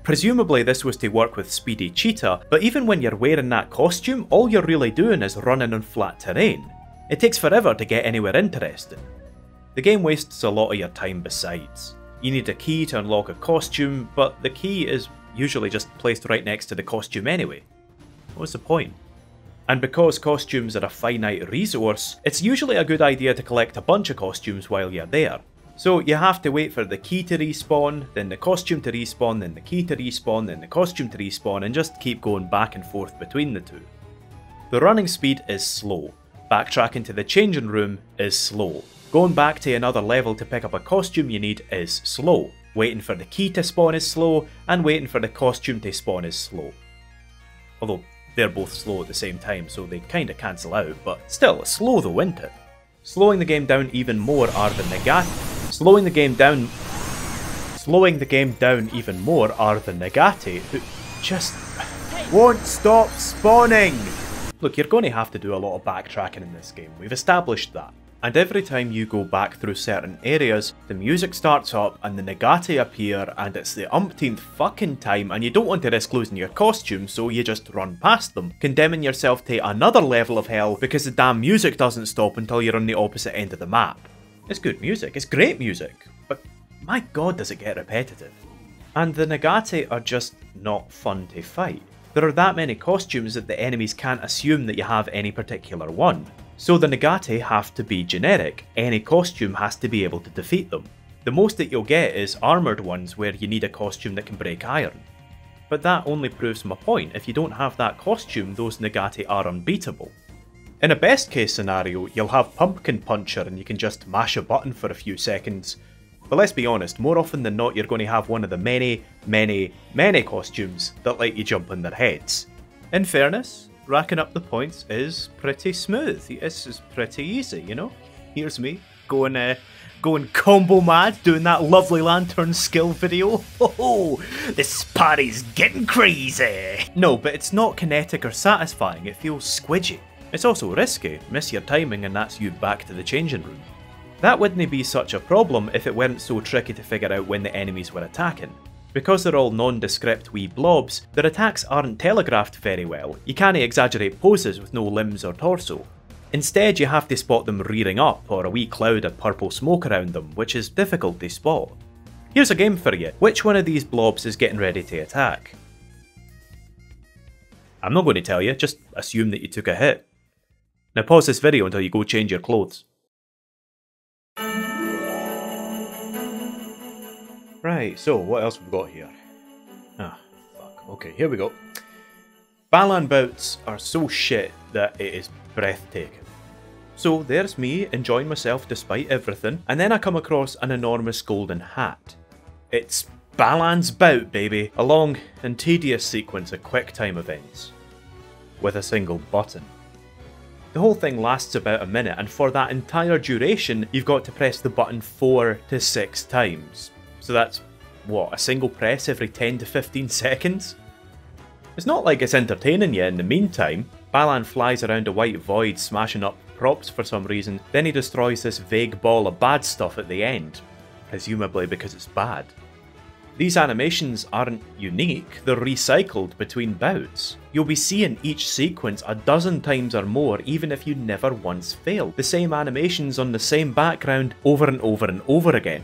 Presumably this was to work with Speedy Cheetah, but even when you're wearing that costume, all you're really doing is running on flat terrain. It takes forever to get anywhere interesting. The game wastes a lot of your time besides. You need a key to unlock a costume, but the key is usually just placed right next to the costume anyway. What's the point? And because costumes are a finite resource, it's usually a good idea to collect a bunch of costumes while you're there. So you have to wait for the key to respawn, then the costume to respawn, then the key to respawn, then the costume to respawn, and just keep going back and forth between the two. The running speed is slow. Backtracking to the changing room is slow. Going back to another level to pick up a costume you need is slow. Waiting for the key to spawn is slow, and waiting for the costume to spawn is slow. Although they're both slow at the same time, so they kinda cancel out, but still, slow though, isn't it? Slowing the game down even more are the negati. Slowing the game down. Slowing the game down even more are the negati, who just won't stop spawning! Look, you're going to have to do a lot of backtracking in this game, we've established that. And every time you go back through certain areas, the music starts up and the negati appear and it's the umpteenth fucking time and you don't want to risk losing your costume, so you just run past them, condemning yourself to another level of hell because the damn music doesn't stop until you're on the opposite end of the map. It's good music, it's great music, but my god does it get repetitive. And the negati are just not fun to fight. There are that many costumes that the enemies can't assume that you have any particular one. So the negati have to be generic, any costume has to be able to defeat them. The most that you'll get is armoured ones where you need a costume that can break iron. But that only proves my point, if you don't have that costume, those negati are unbeatable. In a best case scenario, you'll have Pumpkin Puncher and you can just mash a button for a few seconds. But let's be honest, more often than not you're going to have one of the many, many, many costumes that let you jump on their heads. In fairness, racking up the points is pretty smooth. This is pretty easy, you know? Here's me, going uh, going combo mad, doing that lovely lantern skill video. Oh, this party's getting crazy! No, but it's not kinetic or satisfying, it feels squidgy. It's also risky, miss your timing and that's you back to the changing room. That wouldn't be such a problem if it weren't so tricky to figure out when the enemies were attacking. Because they're all nondescript wee blobs, their attacks aren't telegraphed very well. You can't exaggerate poses with no limbs or torso. Instead, you have to spot them rearing up or a wee cloud of purple smoke around them, which is difficult to spot. Here's a game for you. Which one of these blobs is getting ready to attack? I'm not going to tell you, just assume that you took a hit. Now pause this video until you go change your clothes. Right, so what else have we got here? Ah, fuck. Okay, here we go. Balan bouts are so shit that it is breathtaking. So there's me enjoying myself despite everything, and then I come across an enormous golden hat. It's Balan's bout, baby. A long and tedious sequence of quick time events. With a single button. The whole thing lasts about a minute, and for that entire duration, you've got to press the button four to six times. So that's, what, a single press every ten to fifteen seconds? It's not like it's entertaining you in the meantime. Balan flies around a white void smashing up props for some reason, then he destroys this vague ball of bad stuff at the end. Presumably because it's bad. These animations aren't unique, they're recycled between bouts. You'll be seeing each sequence a dozen times or more even if you never once fail. The same animations on the same background over and over and over again.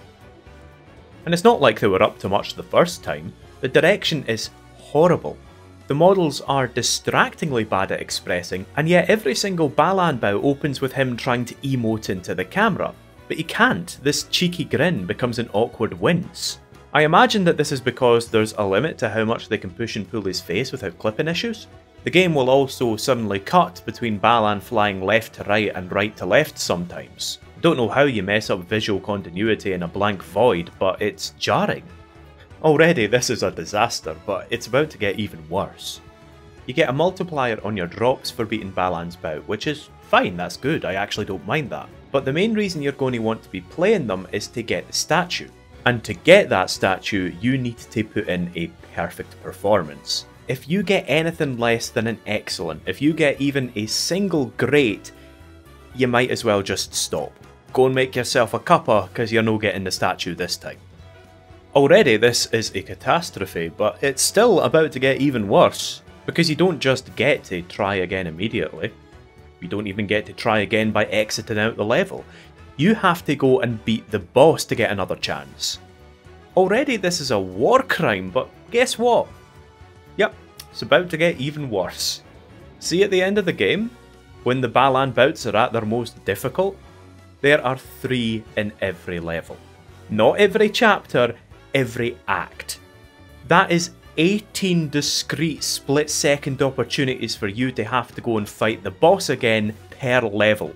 And it's not like they were up to much the first time. The direction is horrible. The models are distractingly bad at expressing, and yet every single Balan bout opens with him trying to emote into the camera. But he can't, this cheeky grin becomes an awkward wince. I imagine that this is because there's a limit to how much they can push and pull his face without clipping issues. The game will also suddenly cut between Balan flying left to right and right to left sometimes. Don't know how you mess up visual continuity in a blank void, but it's jarring. Already this is a disaster, but it's about to get even worse. You get a multiplier on your drops for beating Balan's bout, which is fine, that's good, I actually don't mind that. But the main reason you're going to want to be playing them is to get the statue. And to get that statue, you need to put in a perfect performance. If you get anything less than an excellent, if you get even a single great, you might as well just stop. Go and make yourself a cuppa, because you're no getting the statue this time. Already this is a catastrophe, but it's still about to get even worse, because you don't just get to try again immediately. You don't even get to try again by exiting out the level. You have to go and beat the boss to get another chance. Already this is a war crime, but guess what? Yep, it's about to get even worse. See, at the end of the game, when the Balan bouts are at their most difficult, there are three in every level. Not every chapter, every act. That is eighteen discrete split-second opportunities for you to have to go and fight the boss again per level.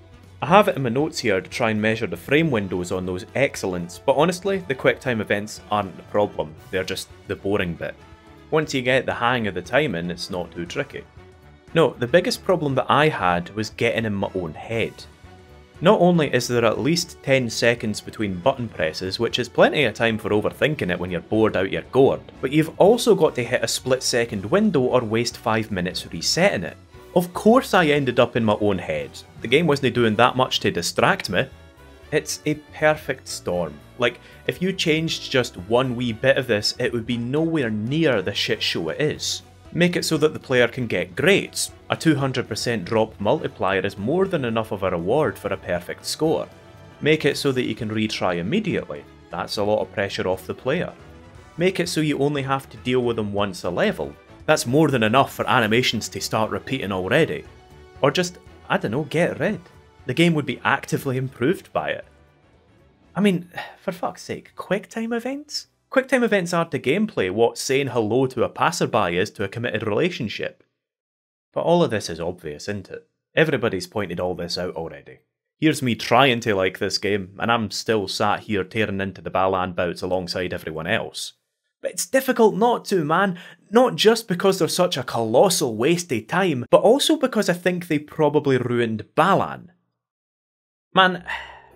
I have it in my notes here to try and measure the frame windows on those excellents, but honestly, the QuickTime events aren't the problem, they're just the boring bit. Once you get the hang of the timing, it's not too tricky. No, the biggest problem that I had was getting in my own head. Not only is there at least ten seconds between button presses, which is plenty of time for overthinking it when you're bored out your gourd, but you've also got to hit a split second window or waste five minutes resetting it. Of course I ended up in my own head. The game wasn't doing that much to distract me. It's a perfect storm. Like, if you changed just one wee bit of this, it would be nowhere near the shit show it is. Make it so that the player can get grades. A two hundred percent drop multiplier is more than enough of a reward for a perfect score. Make it so that you can retry immediately. That's a lot of pressure off the player. Make it so you only have to deal with them once a level. That's more than enough for animations to start repeating already. Or just, I don't know, get rid. The game would be actively improved by it. I mean, for fuck's sake, QuickTime events? QuickTime events are to gameplay what saying hello to a passerby is to a committed relationship. But all of this is obvious, isn't it? Everybody's pointed all this out already. Here's me trying to like this game, and I'm still sat here tearing into the Balan bouts alongside everyone else. But it's difficult not to, man. Not just because they're such a colossal waste of time, but also because I think they probably ruined Balan. Man,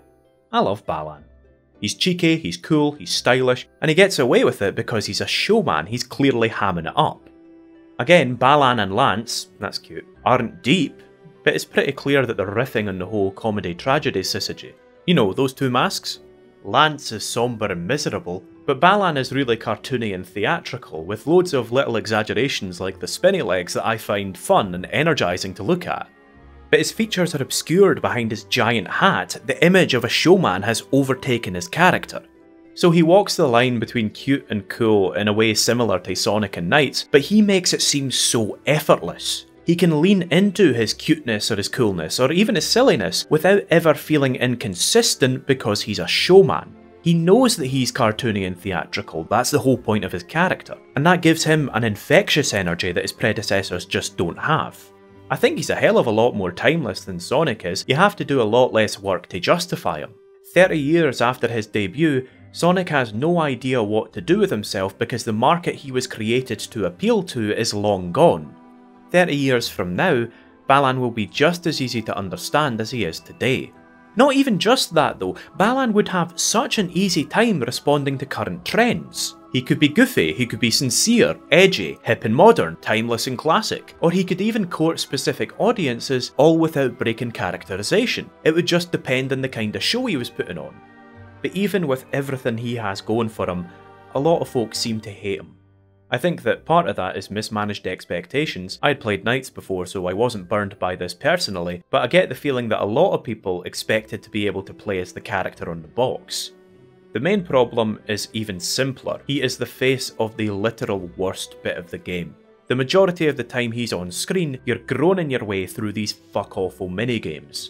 I love Balan. He's cheeky, he's cool, he's stylish, and he gets away with it because he's a showman, he's clearly hamming it up. Again, Balan and Lance, that's cute, aren't deep, but it's pretty clear that they're riffing on the whole comedy-tragedy syzygy. You know, those two masks? Lance is sombre and miserable, but Balan is really cartoony and theatrical, with loads of little exaggerations like the spinny legs that I find fun and energising to look at. But his features are obscured behind his giant hat. The image of a showman has overtaken his character. So he walks the line between cute and cool in a way similar to Sonic and Knights, but he makes it seem so effortless. He can lean into his cuteness or his coolness, or even his silliness, without ever feeling inconsistent because he's a showman. He knows that he's cartoony and theatrical, that's the whole point of his character, and that gives him an infectious energy that his predecessors just don't have. I think he's a hell of a lot more timeless than Sonic is. You have to do a lot less work to justify him. thirty years after his debut, Sonic has no idea what to do with himself because the market he was created to appeal to is long gone. thirty years from now, Balan will be just as easy to understand as he is today. Not even just that though, Balan would have such an easy time responding to current trends. He could be goofy, he could be sincere, edgy, hip and modern, timeless and classic, or he could even court specific audiences, all without breaking characterization. It would just depend on the kind of show he was putting on. But even with everything he has going for him, a lot of folks seem to hate him. I think that part of that is mismanaged expectations. I'd played Knights before, so I wasn't burned by this personally, but I get the feeling that a lot of people expected to be able to play as the character on the box. The main problem is even simpler. He is the face of the literal worst bit of the game. The majority of the time he's on screen, you're groaning your way through these fuck-awful minigames.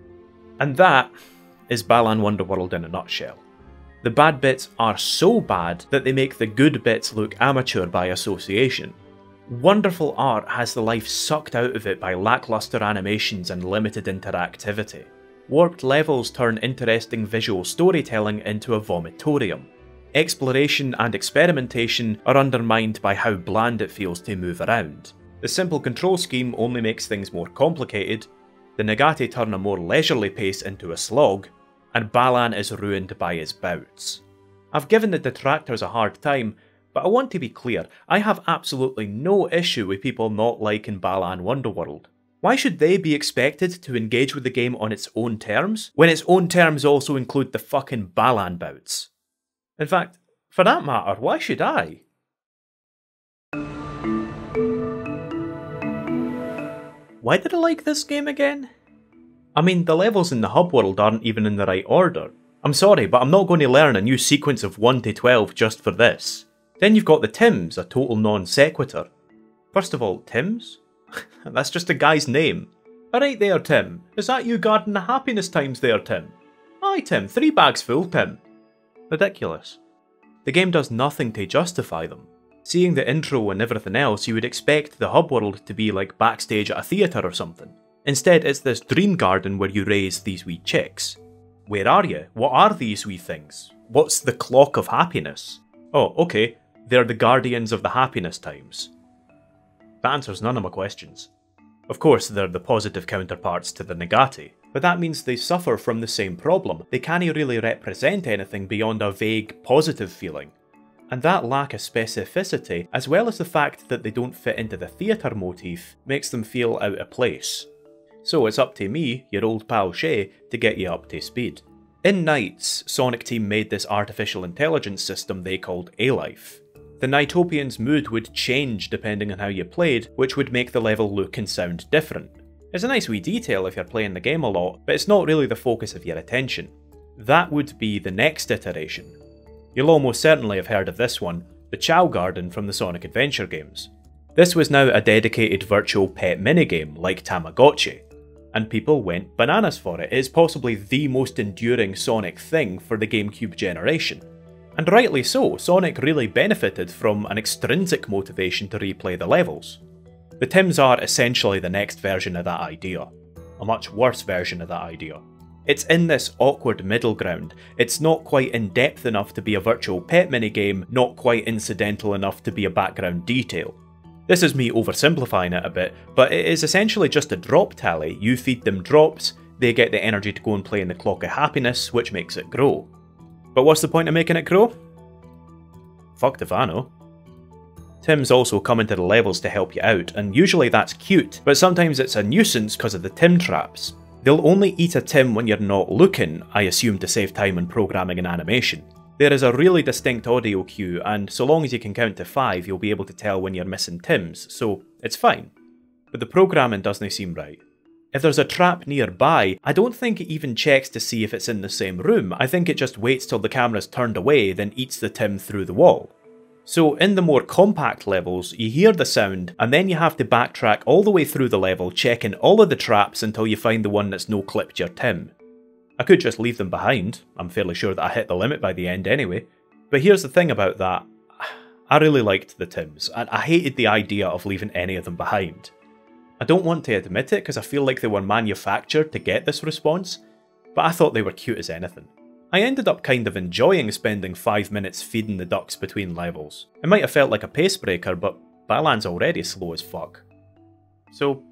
And that is Balan Wonderworld in a nutshell. The bad bits are so bad that they make the good bits look amateur by association. Wonderful art has the life sucked out of it by lackluster animations and limited interactivity. Warped levels turn interesting visual storytelling into a vomitorium. Exploration and experimentation are undermined by how bland it feels to move around. The simple control scheme only makes things more complicated, the Nagati turn a more leisurely pace into a slog, and Balan is ruined by his bouts. I've given the detractors a hard time, but I want to be clear, I have absolutely no issue with people not liking Balan Wonderworld. Why should they be expected to engage with the game on its own terms, when its own terms also include the fucking Balan bouts? In fact, For that matter, why should I? Why did I like this game again? I mean, the levels in the hub world aren't even in the right order. I'm sorry, but I'm not going to learn a new sequence of one to twelve just for this. Then you've got the Tims, a total non sequitur. First of all, Tims? That's just a guy's name. Alright there, Tim. Is that you guarding the happiness times there, Tim? Aye, Tim. Three bags full, Tim. Ridiculous. The game does nothing to justify them. Seeing the intro and everything else, you would expect the hub world to be like backstage at a theatre or something. Instead, it's this dream garden where you raise these wee chicks. Where are you? What are these wee things? What's the clock of happiness? Oh, okay. They're the guardians of the happiness times. That answers none of my questions. Of course, they're the positive counterparts to the negati, but that means they suffer from the same problem. They can't really represent anything beyond a vague positive feeling. And that lack of specificity, as well as the fact that they don't fit into the theatre motif, makes them feel out of place. So it's up to me, your old pal Shay, to get you up to speed. In Nights, Sonic Team made this artificial intelligence system they called A-Life. The Nighttopian's mood would change depending on how you played, which would make the level look and sound different. It's a nice wee detail if you're playing the game a lot, but it's not really the focus of your attention. That would be the next iteration. You'll almost certainly have heard of this one, the Chow Garden from the Sonic Adventure games. This was now a dedicated virtual pet minigame like Tamagotchi, and people went bananas for it. It is possibly the most enduring Sonic thing for the GameCube generation. And rightly so, Sonic really benefited from an extrinsic motivation to replay the levels. The Tims are essentially the next version of that idea. A much worse version of that idea. It's in this awkward middle ground. It's not quite in depth enough to be a virtual pet minigame, not quite incidental enough to be a background detail. This is me oversimplifying it a bit, but it is essentially just a drop tally. You feed them drops, they get the energy to go and play in the Clock of Happiness, which makes it grow. But what's the point of making it grow? Fucked if I know. Tims also come into the levels to help you out, and usually that's cute, but sometimes it's a nuisance because of the Tim traps. They'll only eat a Tim when you're not looking, I assume to save time in programming and animation. There is a really distinct audio cue, and so long as you can count to five, you'll be able to tell when you're missing Tims, so it's fine. But the programming doesn't seem right. If there's a trap nearby, I don't think it even checks to see if it's in the same room. I think it just waits till the camera's turned away, then eats the Tim through the wall. So in the more compact levels, you hear the sound, and then you have to backtrack all the way through the level, checking all of the traps until you find the one that's no-clipped your Tim. I could just leave them behind. I'm fairly sure that I hit the limit by the end anyway. But here's the thing about that. I really liked the Tims, and I hated the idea of leaving any of them behind. I don't want to admit it because I feel like they were manufactured to get this response, but I thought they were cute as anything. I ended up kind of enjoying spending five minutes feeding the ducks between levels. It might have felt like a pacebreaker, but Balan's already slow as fuck. So,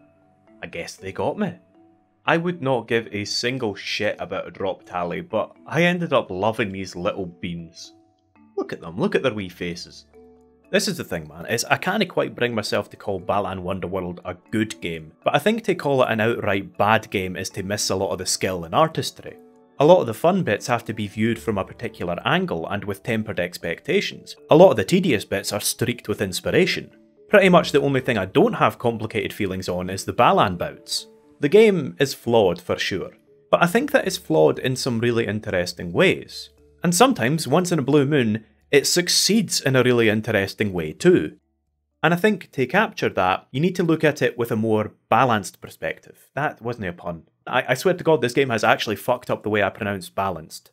I guess they got me. I would not give a single shit about a drop tally, but I ended up loving these little beans. Look at them, look at their wee faces. This is the thing, man, is I can't quite bring myself to call Balan Wonderworld a good game, but I think to call it an outright bad game is to miss a lot of the skill and artistry. A lot of the fun bits have to be viewed from a particular angle and with tempered expectations. A lot of the tedious bits are streaked with inspiration. Pretty much the only thing I don't have complicated feelings on is the Balan bouts. The game is flawed for sure, but I think that it's flawed in some really interesting ways. And sometimes, once in a blue moon, it succeeds in a really interesting way too. And I think to capture that, you need to look at it with a more balanced perspective. That wasn't a pun. I, I swear to God, this game has actually fucked up the way I pronounce balanced.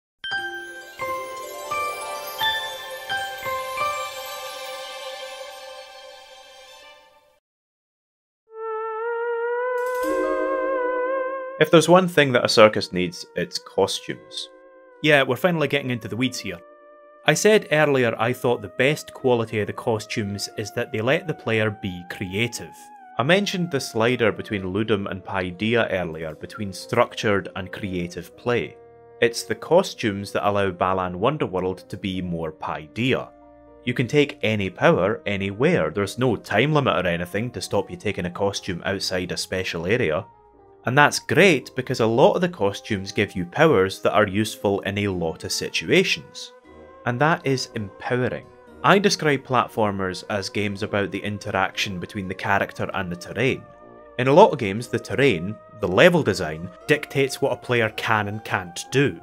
If there's one thing that a circus needs, it's costumes. Yeah, we're finally getting into the weeds here. I said earlier I thought the best quality of the costumes is that they let the player be creative. I mentioned the slider between Ludum and Paideia earlier, between structured and creative play. It's the costumes that allow Balan Wonderworld to be more Paideia. You can take any power anywhere, there's no time limit or anything to stop you taking a costume outside a special area. And that's great because a lot of the costumes give you powers that are useful in a lot of situations. and that is empowering. I describe platformers as games about the interaction between the character and the terrain. In a lot of games, the terrain, the level design, dictates what a player can and can't do.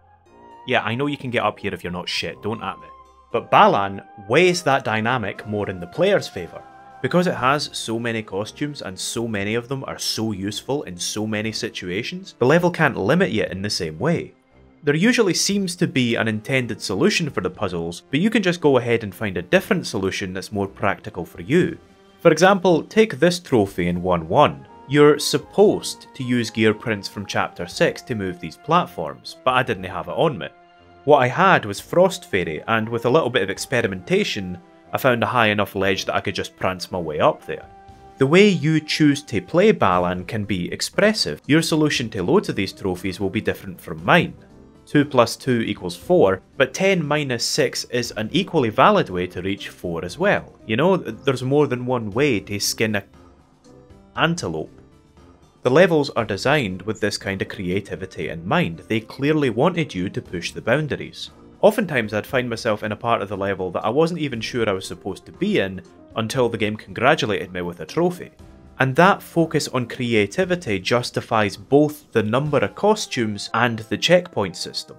Yeah, I know you can get up here if you're not shit, don't at me. But Balan weighs that dynamic more in the player's favour. Because it has so many costumes and so many of them are so useful in so many situations, the level can't limit you in the same way. There usually seems to be an intended solution for the puzzles, but you can just go ahead and find a different solution that's more practical for you. For example, take this trophy in one one. You're supposed to use gear prints from chapter six to move these platforms, but I didn't have it on me. What I had was Frost Fairy, and with a little bit of experimentation, I found a high enough ledge that I could just prance my way up there. The way you choose to play Balan can be expressive. Your solution to loads of these trophies will be different from mine. two plus two equals four, but ten minus six is an equally valid way to reach four as well. You know, there's more than one way to skin a antelope. The levels are designed with this kind of creativity in mind. They clearly wanted you to push the boundaries. Oftentimes I'd find myself in a part of the level that I wasn't even sure I was supposed to be in until the game congratulated me with a trophy. And that focus on creativity justifies both the number of costumes and the checkpoint system.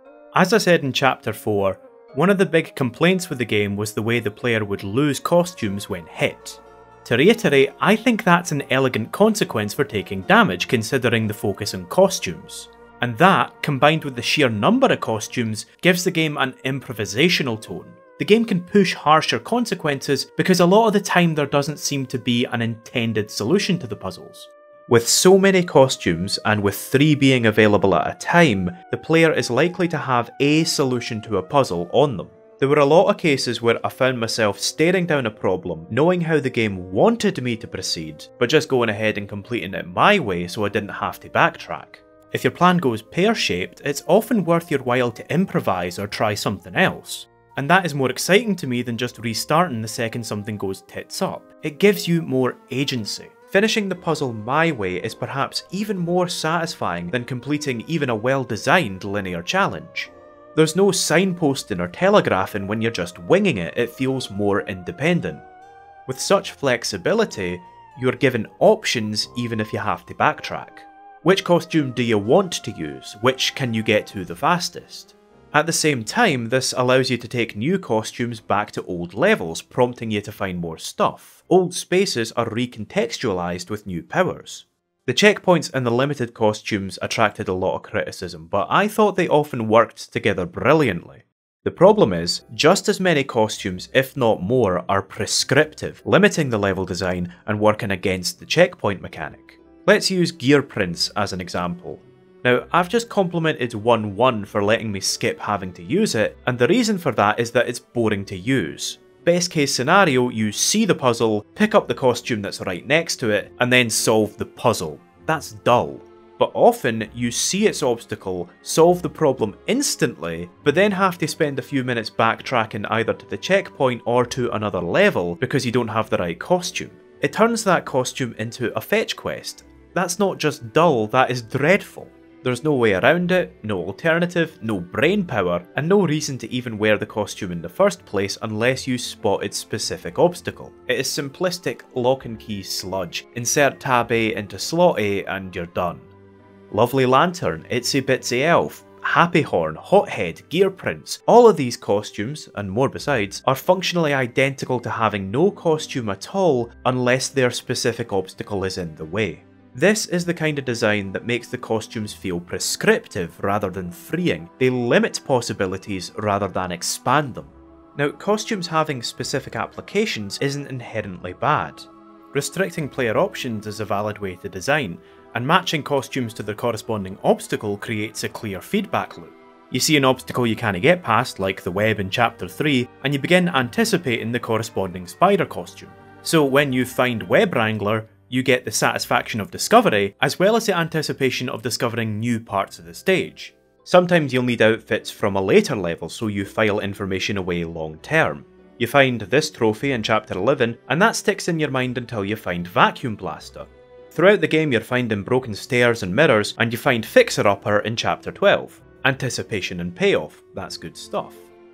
As I said in chapter four, one of the big complaints with the game was the way the player would lose costumes when hit. To reiterate, I think that's an elegant consequence for taking damage considering the focus on costumes. And that, combined with the sheer number of costumes, gives the game an improvisational tone. The game can push harsher consequences because a lot of the time there doesn't seem to be an intended solution to the puzzles. With so many costumes, and with three being available at a time, the player is likely to have a solution to a puzzle on them. There were a lot of cases where I found myself staring down a problem, knowing how the game wanted me to proceed, but just going ahead and completing it my way so I didn't have to backtrack. If your plan goes pear-shaped, it's often worth your while to improvise or try something else. And that is more exciting to me than just restarting the second something goes tits up. It gives you more agency. Finishing the puzzle my way is perhaps even more satisfying than completing even a well-designed linear challenge. There's no signposting or telegraphing when you're just winging it, it feels more independent. With such flexibility, you're given options even if you have to backtrack. Which costume do you want to use? Which can you get to the fastest? At the same time, this allows you to take new costumes back to old levels, prompting you to find more stuff. Old spaces are recontextualized with new powers. The checkpoints and the limited costumes attracted a lot of criticism, but I thought they often worked together brilliantly. The problem is, just as many costumes, if not more, are prescriptive, limiting the level design and working against the checkpoint mechanic. Let's use gear prints as an example. Now, I've just complimented one one for letting me skip having to use it, and the reason for that is that it's boring to use. Best case scenario, you see the puzzle, pick up the costume that's right next to it, and then solve the puzzle. That's dull. But often, you see its obstacle, solve the problem instantly, but then have to spend a few minutes backtracking either to the checkpoint or to another level because you don't have the right costume. It turns that costume into a fetch quest. That's not just dull, that is dreadful. There's no way around it, no alternative, no brain power, and no reason to even wear the costume in the first place unless you spot its specific obstacle. It is simplistic lock and key sludge. Insert tab A into slot A and you're done. Lovely Lantern, Itsy Bitsy Elf, Happy Horn, Hothead, Gear Prints, all of these costumes, and more besides, are functionally identical to having no costume at all unless their specific obstacle is in the way. This is the kind of design that makes the costumes feel prescriptive rather than freeing. They limit possibilities rather than expand them. Now, costumes having specific applications isn't inherently bad. Restricting player options is a valid way to design, and matching costumes to their corresponding obstacle creates a clear feedback loop. You see an obstacle you can't get past, like the web in chapter three, and you begin anticipating the corresponding spider costume. So when you find Web Wrangler, you get the satisfaction of discovery, as well as the anticipation of discovering new parts of the stage. Sometimes you'll need outfits from a later level, so you file information away long term. You find this trophy in chapter eleven, and that sticks in your mind until you find Vacuum Blaster. Throughout the game you're finding broken stairs and mirrors, and you find Fixer Upper in chapter twelve. Anticipation and payoff, that's good stuff.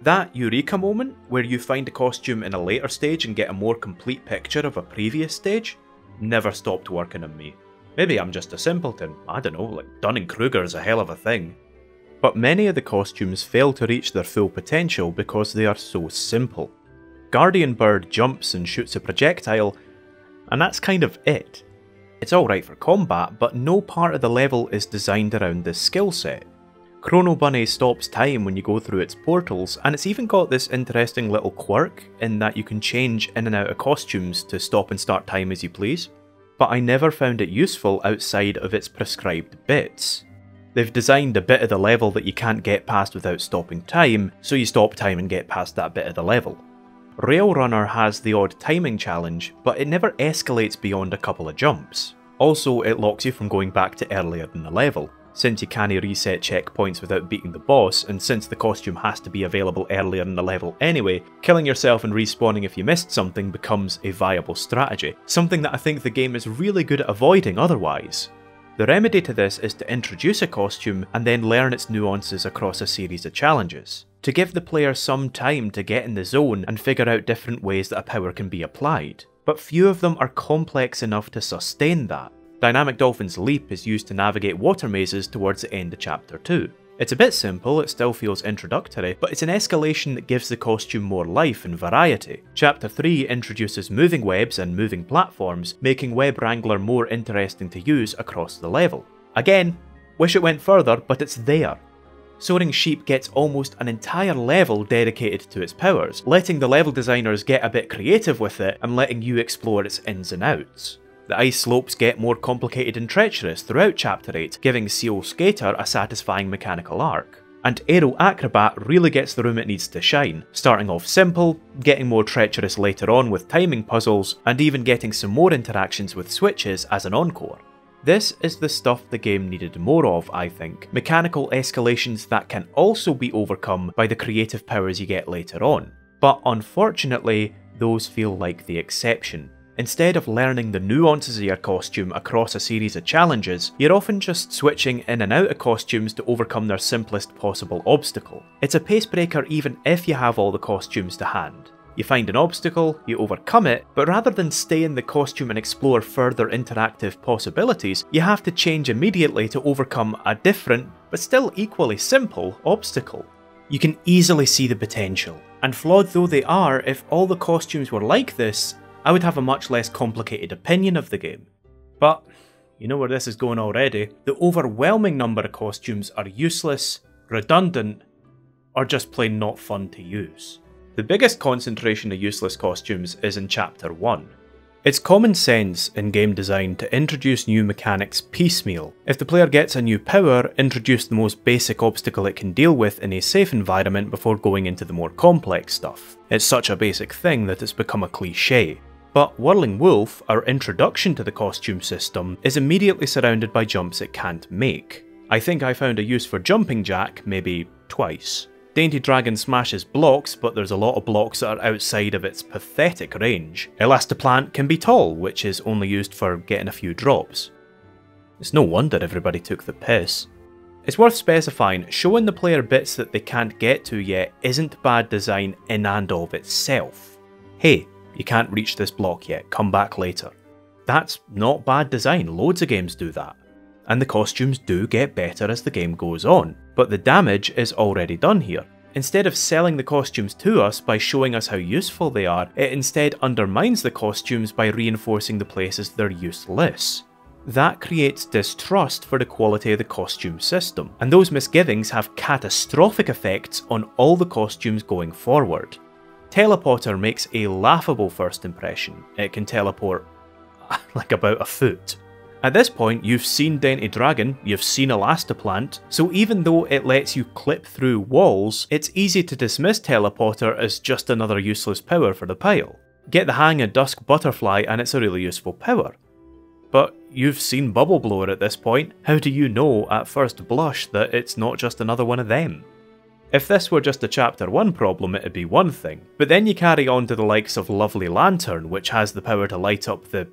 That eureka moment, where you find a costume in a later stage and get a more complete picture of a previous stage, never stopped working on me. Maybe I'm just a simpleton, I don't know, like Dunning-Kruger is a hell of a thing. But many of the costumes fail to reach their full potential because they are so simple. Guardian Bird jumps and shoots a projectile, and that's kind of it. It's alright for combat, but no part of the level is designed around this skill set. Chrono Bunny stops time when you go through its portals, and it's even got this interesting little quirk in that you can change in and out of costumes to stop and start time as you please. But I never found it useful outside of its prescribed bits. They've designed a bit of the level that you can't get past without stopping time, so you stop time and get past that bit of the level. Railrunner has the odd timing challenge, but it never escalates beyond a couple of jumps. Also, it locks you from going back to earlier in the level. Since you can't reset checkpoints without beating the boss, and since the costume has to be available earlier in the level anyway, killing yourself and respawning if you missed something becomes a viable strategy, something that I think the game is really good at avoiding otherwise. The remedy to this is to introduce a costume and then learn its nuances across a series of challenges, to give the player some time to get in the zone and figure out different ways that a power can be applied, but few of them are complex enough to sustain that. Dynamic Dolphin's Leap is used to navigate water mazes towards the end of Chapter two. It's a bit simple, it still feels introductory, but it's an escalation that gives the costume more life and variety. Chapter three introduces moving webs and moving platforms, making Web Wrangler more interesting to use across the level. Again, wish it went further, but it's there. Soaring Sheep gets almost an entire level dedicated to its powers, letting the level designers get a bit creative with it and letting you explore its ins and outs. The ice slopes get more complicated and treacherous throughout Chapter eight, giving Seal Skater a satisfying mechanical arc. And Aero Acrobat really gets the room it needs to shine, starting off simple, getting more treacherous later on with timing puzzles, and even getting some more interactions with switches as an encore. This is the stuff the game needed more of, I think, mechanical escalations that can also be overcome by the creative powers you get later on. But unfortunately, those feel like the exception. Instead of learning the nuances of your costume across a series of challenges, you're often just switching in and out of costumes to overcome their simplest possible obstacle. It's a pacebreaker even if you have all the costumes to hand. You find an obstacle, you overcome it, but rather than stay in the costume and explore further interactive possibilities, you have to change immediately to overcome a different, but still equally simple, obstacle. You can easily see the potential, and flawed though they are, if all the costumes were like this, I would have a much less complicated opinion of the game. But, you know where this is going already, the overwhelming number of costumes are useless, redundant, or just plain not fun to use. The biggest concentration of useless costumes is in Chapter one. It's common sense in game design to introduce new mechanics piecemeal. If the player gets a new power, introduce the most basic obstacle it can deal with in a safe environment before going into the more complex stuff. It's such a basic thing that it's become a cliché. But Whirling Wolf, our introduction to the costume system, is immediately surrounded by jumps it can't make. I think I found a use for Jumping Jack maybe twice. Dainty Dragon smashes blocks, but there's a lot of blocks that are outside of its pathetic range. Elastiplant can be tall, which is only used for getting a few drops. It's no wonder everybody took the piss. It's worth specifying, showing the player bits that they can't get to yet isn't bad design in and of itself. Hey, you can't reach this block yet, come back later. That's not bad design, loads of games do that. And the costumes do get better as the game goes on, but the damage is already done here. Instead of selling the costumes to us by showing us how useful they are, it instead undermines the costumes by reinforcing the places they're useless. That creates distrust for the quality of the costume system, and those misgivings have catastrophic effects on all the costumes going forward. Teleporter makes a laughable first impression. It can teleport like about a foot. At this point, you've seen Dainty Dragon, you've seen Elastiplant, so even though it lets you clip through walls, it's easy to dismiss Teleporter as just another useless power for the pile. Get the hang of Dusk Butterfly and it's a really useful power. But you've seen Bubble Blower at this point, how do you know at first blush that it's not just another one of them? If this were just a Chapter one problem, it'd be one thing, but then you carry on to the likes of Lovely Lantern, which has the power to light up the...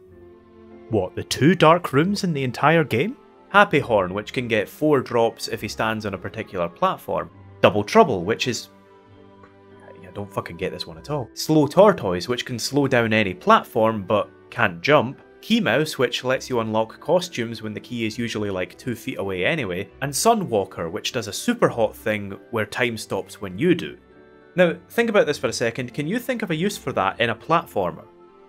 what, the two dark rooms in the entire game? Happy Horn, which can get four drops if he stands on a particular platform. Double Trouble, which is I don't fucking get this one at all. Slow Tortoise, which can slow down any platform but can't jump. Key Mouse, which lets you unlock costumes when the key is usually like two feet away anyway. And Sunwalker, which does a super hot thing where time stops when you do. Now, think about this for a second. Can you think of a use for that in a platformer?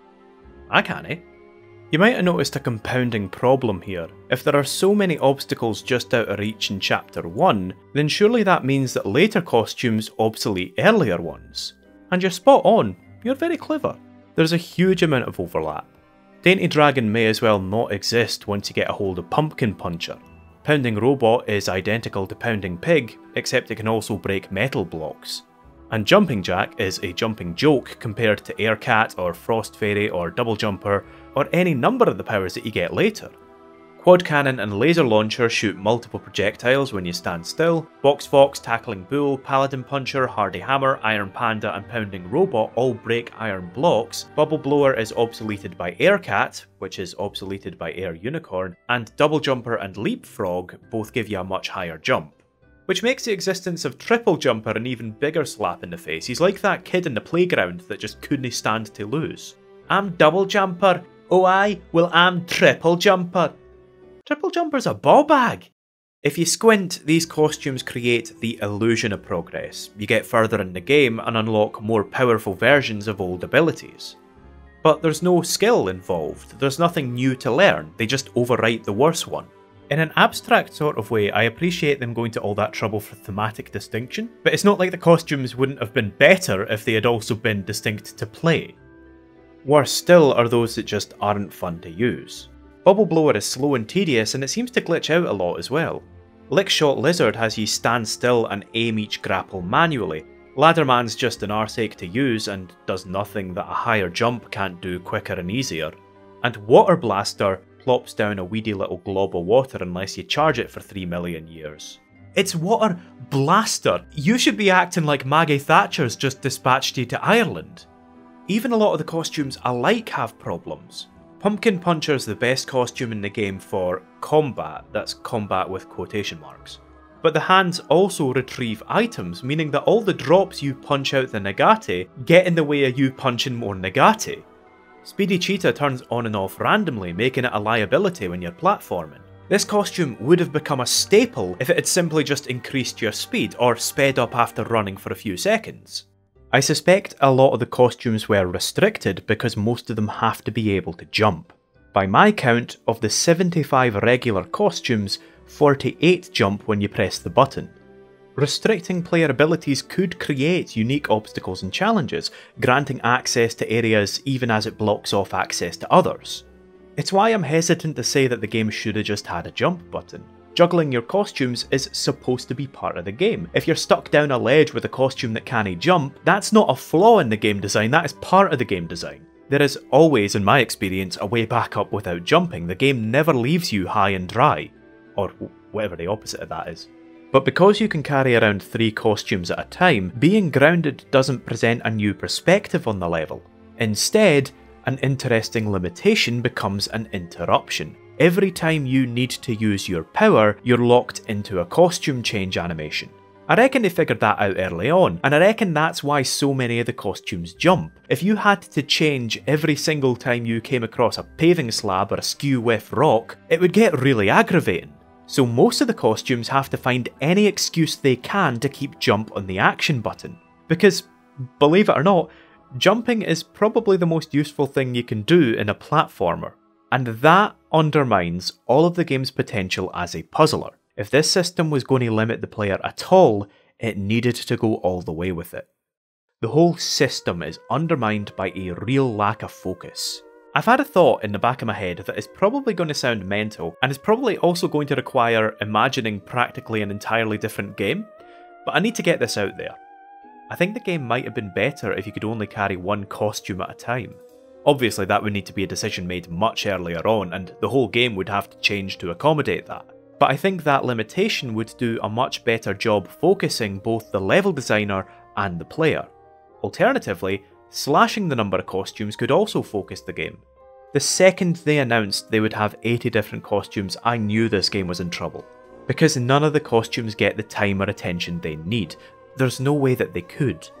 I can, eh? You might have noticed a compounding problem here. If there are so many obstacles just out of reach in Chapter one, then surely that means that later costumes obsolete earlier ones. And you're spot on. You're very clever. There's a huge amount of overlap. Dainty Dragon may as well not exist once you get a hold of Pumpkin Puncher. Pounding Robot is identical to Pounding Pig, except it can also break metal blocks. And Jumping Jack is a jumping joke compared to Air Cat or Frost Fairy or Double Jumper or any number of the powers that you get later. Quad Cannon and Laser Launcher shoot multiple projectiles when you stand still. Box Fox, Tackling Bull, Paladin Puncher, Hardy Hammer, Iron Panda and Pounding Robot all break iron blocks. Bubble Blower is obsoleted by Air Cat, which is obsoleted by Air Unicorn, and Double Jumper and Leapfrog both give you a much higher jump. Which makes the existence of Triple Jumper an even bigger slap in the face. He's like that kid in the playground that just couldn't stand to lose. I'm Double Jumper. Oh aye, well I'm Triple Jumper. Triple Jumper's a ball bag! If you squint, these costumes create the illusion of progress. You get further in the game and unlock more powerful versions of old abilities. But there's no skill involved, there's nothing new to learn, they just overwrite the worse one. In an abstract sort of way, I appreciate them going to all that trouble for thematic distinction, but it's not like the costumes wouldn't have been better if they had also been distinct to play. Worse still are those that just aren't fun to use. Bubble Blower is slow and tedious and it seems to glitch out a lot as well. Lickshot Lizard has you stand still and aim each grapple manually. Ladderman's just an arseache to use and does nothing that a higher jump can't do quicker and easier. And Water Blaster plops down a weedy little glob of water unless you charge it for three million years. It's Water Blaster! You should be acting like Maggie Thatcher's just dispatched you to Ireland. Even a lot of the costumes I like have problems. Pumpkin Puncher's the best costume in the game for combat, that's combat with quotation marks. But the hands also retrieve items, meaning that all the drops you punch out the Nagate get in the way of you punching more Nagate. Speedy Cheetah turns on and off randomly, making it a liability when you're platforming. This costume would have become a staple if it had simply just increased your speed, or sped up after running for a few seconds. I suspect a lot of the costumes were restricted because most of them have to be able to jump. By my count, of the seventy-five regular costumes, forty-eight jump when you press the button. Restricting player abilities could create unique obstacles and challenges, granting access to areas even as it blocks off access to others. It's why I'm hesitant to say that the game should have just had a jump button. Juggling your costumes is supposed to be part of the game. If you're stuck down a ledge with a costume that can't jump, that's not a flaw in the game design, that is part of the game design. There is always, in my experience, a way back up without jumping. The game never leaves you high and dry. Or whatever the opposite of that is. But because you can carry around three costumes at a time, being grounded doesn't present a new perspective on the level. Instead, an interesting limitation becomes an interruption. Every time you need to use your power, you're locked into a costume change animation. I reckon they figured that out early on, and I reckon that's why so many of the costumes jump. If you had to change every single time you came across a paving slab or a skew whiff rock, it would get really aggravating. So most of the costumes have to find any excuse they can to keep jump on the action button. Because, believe it or not, jumping is probably the most useful thing you can do in a platformer. And that undermines all of the game's potential as a puzzler. If this system was going to limit the player at all, it needed to go all the way with it. The whole system is undermined by a real lack of focus. I've had a thought in the back of my head that is probably going to sound mental, and is probably also going to require imagining practically an entirely different game, but I need to get this out there. I think the game might have been better if you could only carry one costume at a time. Obviously that would need to be a decision made much earlier on, and the whole game would have to change to accommodate that. But I think that limitation would do a much better job focusing both the level designer and the player. Alternatively, slashing the number of costumes could also focus the game. The second they announced they would have eighty different costumes, I knew this game was in trouble. Because none of the costumes get the time or attention they need. There's no way that they could.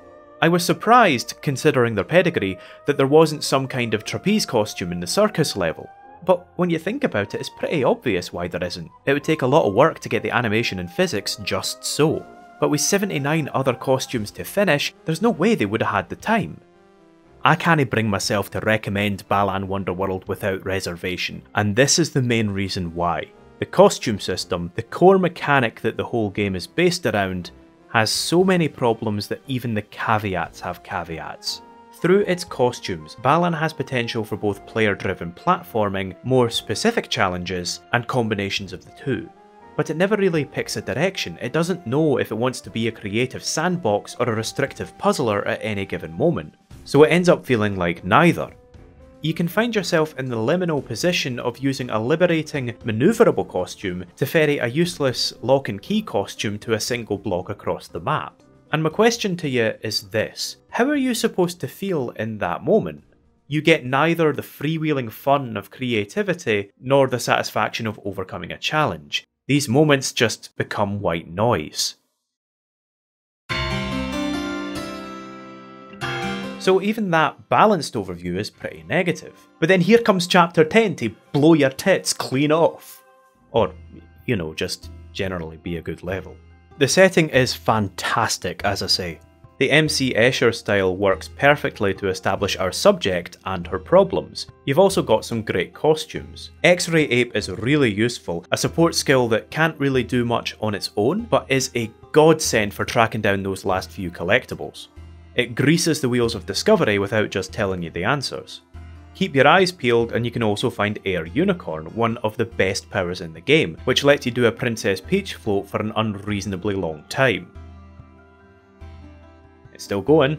I was surprised, considering their pedigree, that there wasn't some kind of trapeze costume in the circus level. But when you think about it, it's pretty obvious why there isn't. It would take a lot of work to get the animation and physics just so. But with seventy-nine other costumes to finish, there's no way they would have had the time. I can't bring myself to recommend Balan Wonderworld without reservation, and this is the main reason why. The costume system, the core mechanic that the whole game is based around, has so many problems that even the caveats have caveats. Through its costumes, Balan has potential for both player-driven platforming, more specific challenges, and combinations of the two. But it never really picks a direction. It doesn't know if it wants to be a creative sandbox or a restrictive puzzler at any given moment. So it ends up feeling like neither. You can find yourself in the liminal position of using a liberating, manoeuvrable costume to ferry a useless lock and key costume to a single block across the map. And my question to you is this: how are you supposed to feel in that moment? You get neither the freewheeling fun of creativity nor the satisfaction of overcoming a challenge. These moments just become white noise. So even that balanced overview is pretty negative. But then here comes chapter ten to blow your tits clean off. Or, you know, just generally be a good level. The setting is fantastic, as I say. The M C Escher style works perfectly to establish our subject and her problems. You've also got some great costumes. X-Ray Ape is really useful, a support skill that can't really do much on its own, but is a godsend for tracking down those last few collectibles. It greases the wheels of discovery without just telling you the answers. Keep your eyes peeled and you can also find Air Unicorn, one of the best powers in the game, which lets you do a Princess Peach float for an unreasonably long time. It's still going.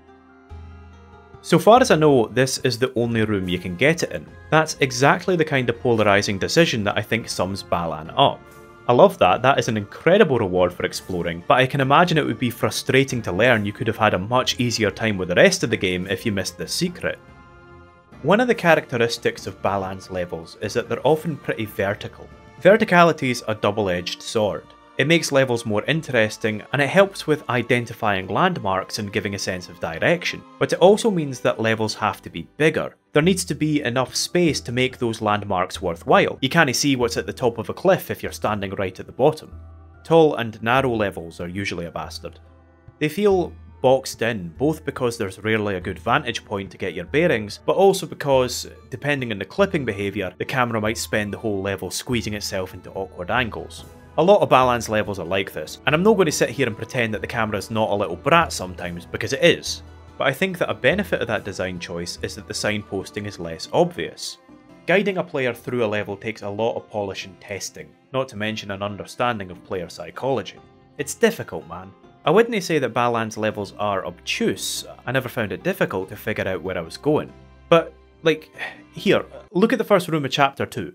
So far as I know, this is the only room you can get it in. That's exactly the kind of polarising decision that I think sums Balan up. I love that, that is an incredible reward for exploring, but I can imagine it would be frustrating to learn you could have had a much easier time with the rest of the game if you missed this secret. One of the characteristics of Balan's levels is that they're often pretty vertical. Verticality is a double-edged sword. It makes levels more interesting, and it helps with identifying landmarks and giving a sense of direction, but it also means that levels have to be bigger. There needs to be enough space to make those landmarks worthwhile. You can't see what's at the top of a cliff if you're standing right at the bottom. Tall and narrow levels are usually a bastard. They feel boxed in, both because there's rarely a good vantage point to get your bearings, but also because, depending on the clipping behaviour, the camera might spend the whole level squeezing itself into awkward angles. A lot of Balan's levels are like this, and I'm not going to sit here and pretend that the camera's not a little brat sometimes, because it is. But I think that a benefit of that design choice is that the signposting is less obvious. Guiding a player through a level takes a lot of polish and testing, not to mention an understanding of player psychology. It's difficult, man. I wouldn't say that Balan's levels are obtuse, I never found it difficult to figure out where I was going. But, like, here, look at the first room of chapter two.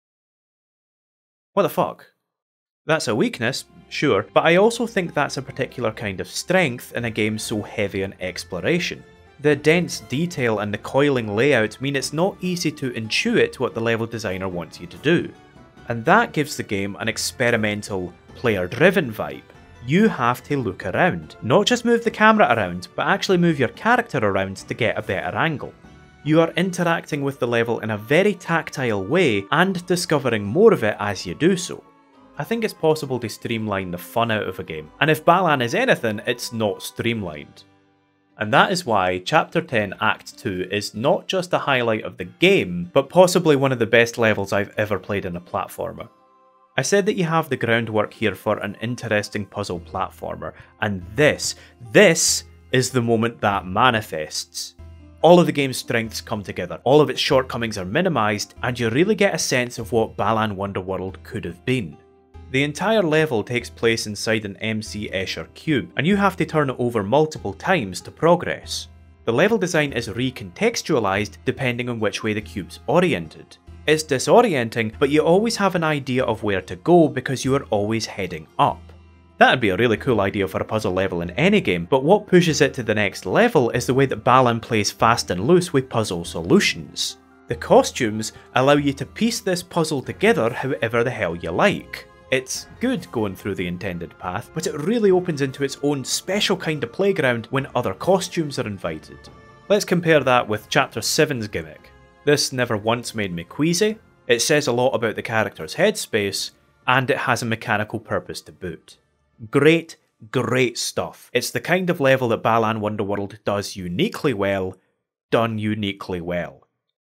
What the fuck? That's a weakness, sure, but I also think that's a particular kind of strength in a game so heavy on exploration. The dense detail and the coiling layout mean it's not easy to intuit what the level designer wants you to do. And that gives the game an experimental, player-driven vibe. You have to look around, not just move the camera around, but actually move your character around to get a better angle. You are interacting with the level in a very tactile way and discovering more of it as you do so. I think it's possible to streamline the fun out of a game, and if Balan is anything, it's not streamlined. And that is why Chapter ten Act two is not just a highlight of the game, but possibly one of the best levels I've ever played in a platformer. I said that you have the groundwork here for an interesting puzzle platformer, and this, this is the moment that manifests. All of the game's strengths come together, all of its shortcomings are minimised, and you really get a sense of what Balan Wonderworld could have been. The entire level takes place inside an M C Escher cube, and you have to turn it over multiple times to progress. The level design is recontextualised depending on which way the cube's oriented. It's disorienting, but you always have an idea of where to go because you are always heading up. That'd be a really cool idea for a puzzle level in any game, but what pushes it to the next level is the way that Balan plays fast and loose with puzzle solutions. The costumes allow you to piece this puzzle together however the hell you like. It's good going through the intended path, but it really opens into its own special kind of playground when other costumes are invited. Let's compare that with Chapter seven's gimmick. This never once made me queasy, it says a lot about the character's headspace, and it has a mechanical purpose to boot. Great, great stuff. It's the kind of level that Balan Wonderworld does uniquely well, done uniquely well.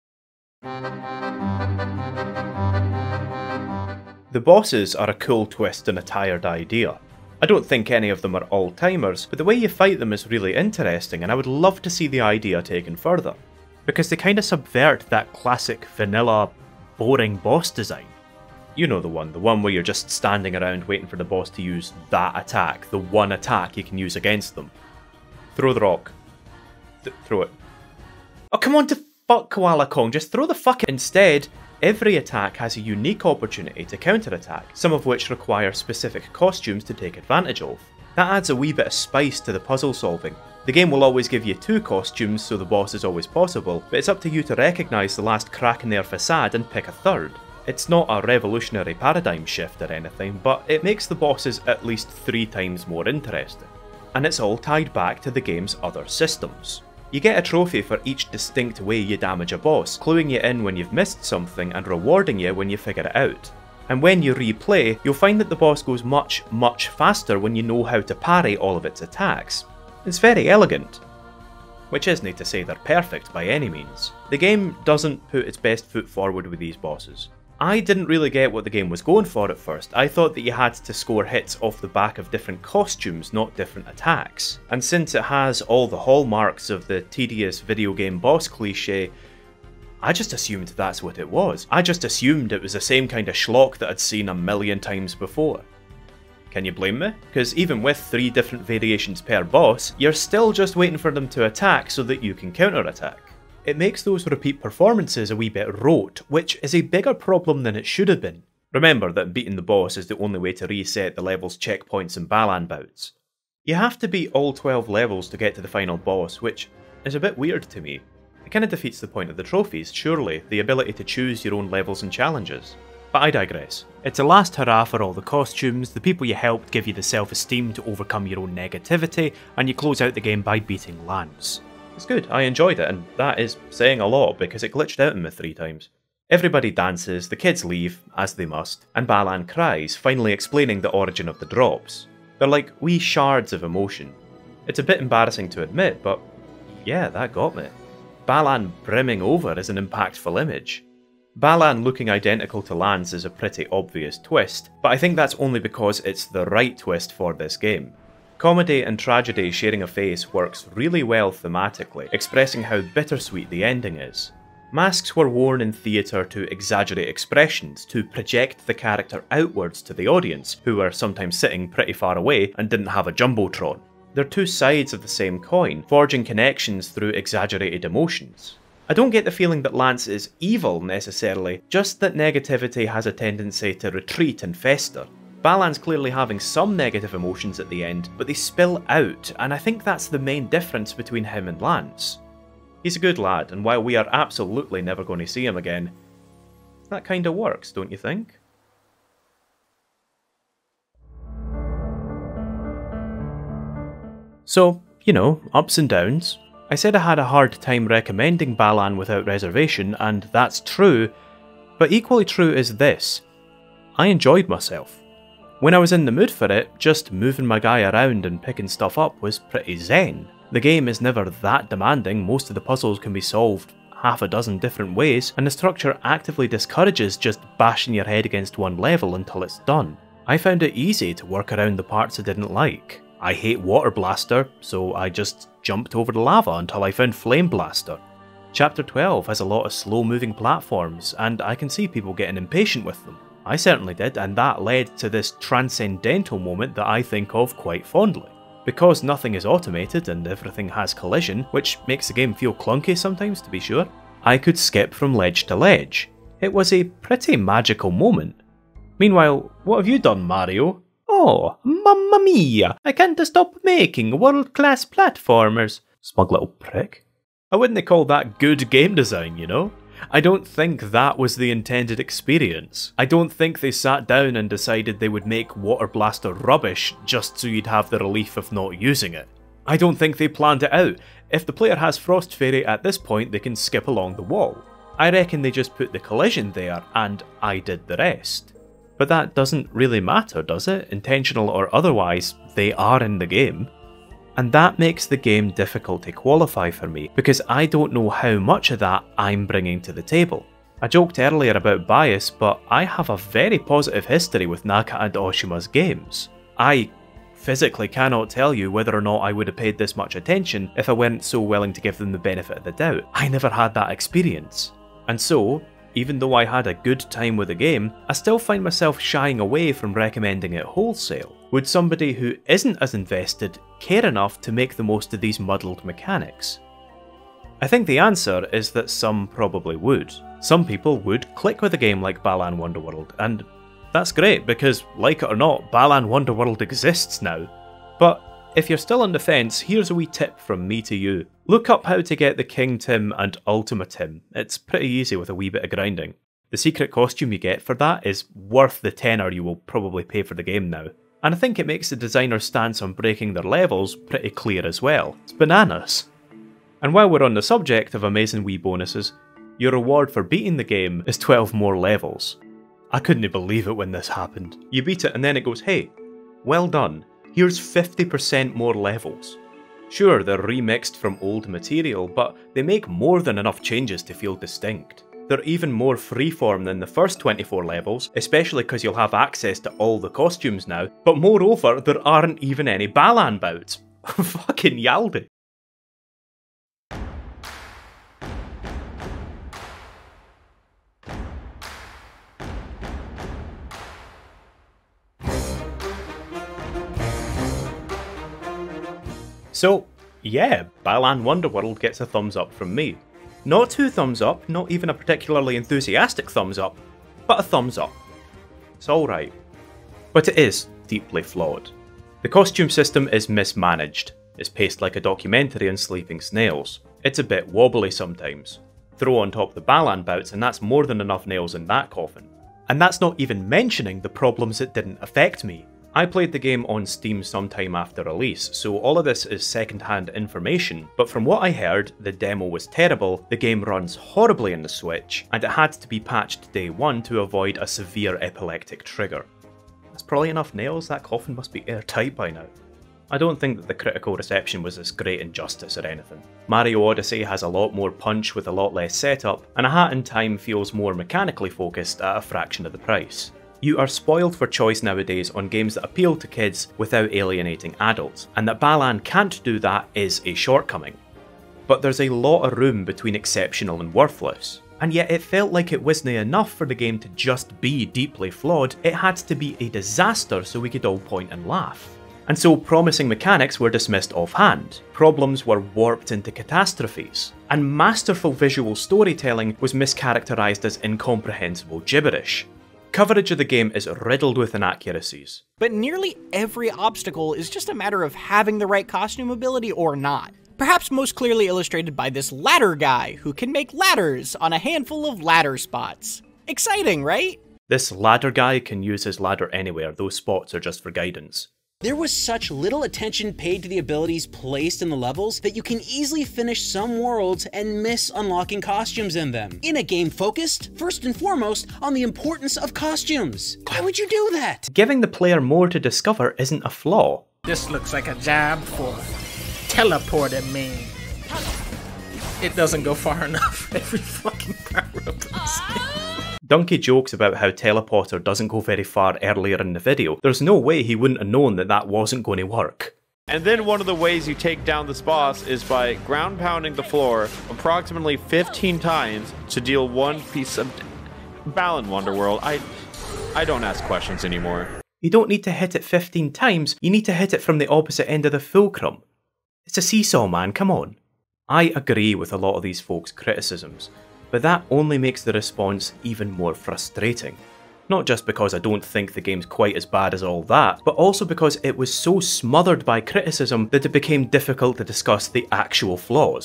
The bosses are a cool twist on a tired idea. I don't think any of them are all-timers, but the way you fight them is really interesting and I would love to see the idea taken further. Because they kinda subvert that classic vanilla, boring boss design. You know the one, the one where you're just standing around waiting for the boss to use that attack, the one attack you can use against them. Throw the rock. Th throw it. Oh, come on to fuck Koala Kong, just throw the fuck it. Instead, every attack has a unique opportunity to counterattack, some of which require specific costumes to take advantage of. That adds a wee bit of spice to the puzzle solving. The game will always give you two costumes, so the boss is always possible, but it's up to you to recognise the last crack in their facade and pick a third. It's not a revolutionary paradigm shift or anything, but it makes the bosses at least three times more interesting. And it's all tied back to the game's other systems. You get a trophy for each distinct way you damage a boss, cluing you in when you've missed something and rewarding you when you figure it out. And when you replay, you'll find that the boss goes much, much faster when you know how to parry all of its attacks. It's very elegant. Which isn't to say they're perfect by any means. The game doesn't put its best foot forward with these bosses. I didn't really get what the game was going for at first. I thought that you had to score hits off the back of different costumes, not different attacks. And since it has all the hallmarks of the tedious video game boss cliche, I just assumed that's what it was. I just assumed it was the same kind of schlock that I'd seen a million times before. Can you blame me? Because even with three different variations per boss, you're still just waiting for them to attack so that you can counterattack. It makes those repeat performances a wee bit rote, which is a bigger problem than it should have been. Remember that beating the boss is the only way to reset the level's checkpoints and Balan bouts. You have to beat all twelve levels to get to the final boss, which is a bit weird to me. It kinda defeats the point of the trophies, surely, the ability to choose your own levels and challenges. But I digress. It's a last hurrah for all the costumes, the people you helped give you the self-esteem to overcome your own negativity, and you close out the game by beating Lance. It's good, I enjoyed it, and that is saying a lot because it glitched out on me three times. Everybody dances, the kids leave, as they must, and Balan cries, finally explaining the origin of the drops. They're like wee shards of emotion. It's a bit embarrassing to admit, but yeah, that got me. Balan brimming over is an impactful image. Balan looking identical to Lance is a pretty obvious twist, but I think that's only because it's the right twist for this game. Comedy and tragedy sharing a face works really well thematically, expressing how bittersweet the ending is. Masks were worn in theatre to exaggerate expressions, to project the character outwards to the audience, who were sometimes sitting pretty far away and didn't have a jumbotron. They're two sides of the same coin, forging connections through exaggerated emotions. I don't get the feeling that Lance is evil necessarily, just that negativity has a tendency to retreat and fester. Balan's clearly having some negative emotions at the end, but they spill out, and I think that's the main difference between him and Lance. He's a good lad, and while we are absolutely never going to see him again, that kinda works, don't you think? So, you know, ups and downs. I said I had a hard time recommending Balan without reservation, and that's true, but equally true is this. I enjoyed myself. When I was in the mood for it, just moving my guy around and picking stuff up was pretty zen. The game is never that demanding, most of the puzzles can be solved half a dozen different ways, and the structure actively discourages just bashing your head against one level until it's done. I found it easy to work around the parts I didn't like. I hate Water Blaster, so I just jumped over the lava until I found Flame Blaster. Chapter twelve has a lot of slow moving platforms, and I can see people getting impatient with them. I certainly did, and that led to this transcendental moment that I think of quite fondly. Because nothing is automated and everything has collision, which makes the game feel clunky sometimes to be sure, I could skip from ledge to ledge. It was a pretty magical moment. Meanwhile, what have you done, Mario? Oh, mamma mia, I can't stop making world-class platformers. Smug little prick. I wouldn't call that good game design, you know? I don't think that was the intended experience. I don't think they sat down and decided they would make Water Blaster rubbish just so you'd have the relief of not using it. I don't think they planned it out. If the player has Frost Fairy at this point, they can skip along the wall. I reckon they just put the collision there and I did the rest. But that doesn't really matter, does it? Intentional or otherwise, they are in the game. And that makes the game difficult to qualify for me, because I don't know how much of that I'm bringing to the table. I joked earlier about bias, but I have a very positive history with Naka and Oshima's games. I physically cannot tell you whether or not I would have paid this much attention if I weren't so willing to give them the benefit of the doubt. I never had that experience. And so, even though I had a good time with the game, I still find myself shying away from recommending it wholesale. Would somebody who isn't as invested care enough to make the most of these muddled mechanics? I think the answer is that some probably would. Some people would click with a game like Balan Wonderworld, and that's great because, like it or not, Balan Wonderworld exists now. But if you're still on the fence, here's a wee tip from me to you. Look up how to get the King Tim and Ultima Tim. It's pretty easy with a wee bit of grinding. The secret costume you get for that is worth the tenner you will probably pay for the game now. And I think it makes the designer's stance on breaking their levels pretty clear as well. It's bananas. And while we're on the subject of amazing wee bonuses, your reward for beating the game is twelve more levels. I couldn't believe it when this happened. You beat it and then it goes, hey, well done, here's fifty percent more levels. Sure, they're remixed from old material, but they make more than enough changes to feel distinct. They're even more freeform than the first twenty-four levels, especially because you'll have access to all the costumes now, but moreover, there aren't even any Balan bouts. Fucking Yaldi. So, yeah, Balan Wonderworld gets a thumbs up from me. Not two thumbs up, not even a particularly enthusiastic thumbs up, but a thumbs up. It's alright. But it is deeply flawed. The costume system is mismanaged. It's paced like a documentary on sleeping snails. It's a bit wobbly sometimes. Throw on top the Balan bouts and that's more than enough nails in that coffin. And that's not even mentioning the problems that didn't affect me. I played the game on Steam sometime after release, so all of this is second-hand information, but from what I heard, the demo was terrible, the game runs horribly in the Switch, and it had to be patched day one to avoid a severe epileptic trigger. That's probably enough nails, that coffin must be airtight by now. I don't think that the critical reception was this great injustice or anything. Mario Odyssey has a lot more punch with a lot less setup, and A Hat in Time feels more mechanically focused at a fraction of the price. You are spoiled for choice nowadays on games that appeal to kids without alienating adults, and that Balan can't do that is a shortcoming. But there's a lot of room between exceptional and worthless. And yet it felt like it wasn't enough for the game to just be deeply flawed, it had to be a disaster so we could all point and laugh. And so promising mechanics were dismissed offhand, problems were warped into catastrophes, and masterful visual storytelling was mischaracterised as incomprehensible gibberish. Coverage of the game is riddled with inaccuracies. But nearly every obstacle is just a matter of having the right costume ability or not. Perhaps most clearly illustrated by this ladder guy, who can make ladders on a handful of ladder spots. Exciting, right? This ladder guy can use his ladder anywhere, those spots are just for guidance. There was such little attention paid to the abilities placed in the levels that you can easily finish some worlds and miss unlocking costumes in them. In a game focused, first and foremost, on the importance of costumes. Why would you do that? Giving the player more to discover isn't a flaw. This looks like a job for teleporter man. It doesn't go far enough. Every fucking power-up. Donkey jokes about how Teleporter doesn't go very far earlier in the video. There's no way he wouldn't have known that that wasn't going to work. And then one of the ways you take down this boss is by ground pounding the floor approximately fifteen times to deal one piece of Balan Wonderworld. I, I don't ask questions anymore. You don't need to hit it fifteen times, you need to hit it from the opposite end of the fulcrum. It's a seesaw, man, come on. I agree with a lot of these folks' criticisms, but that only makes the response even more frustrating. Not just because I don't think the game's quite as bad as all that, but also because it was so smothered by criticism that it became difficult to discuss the actual flaws.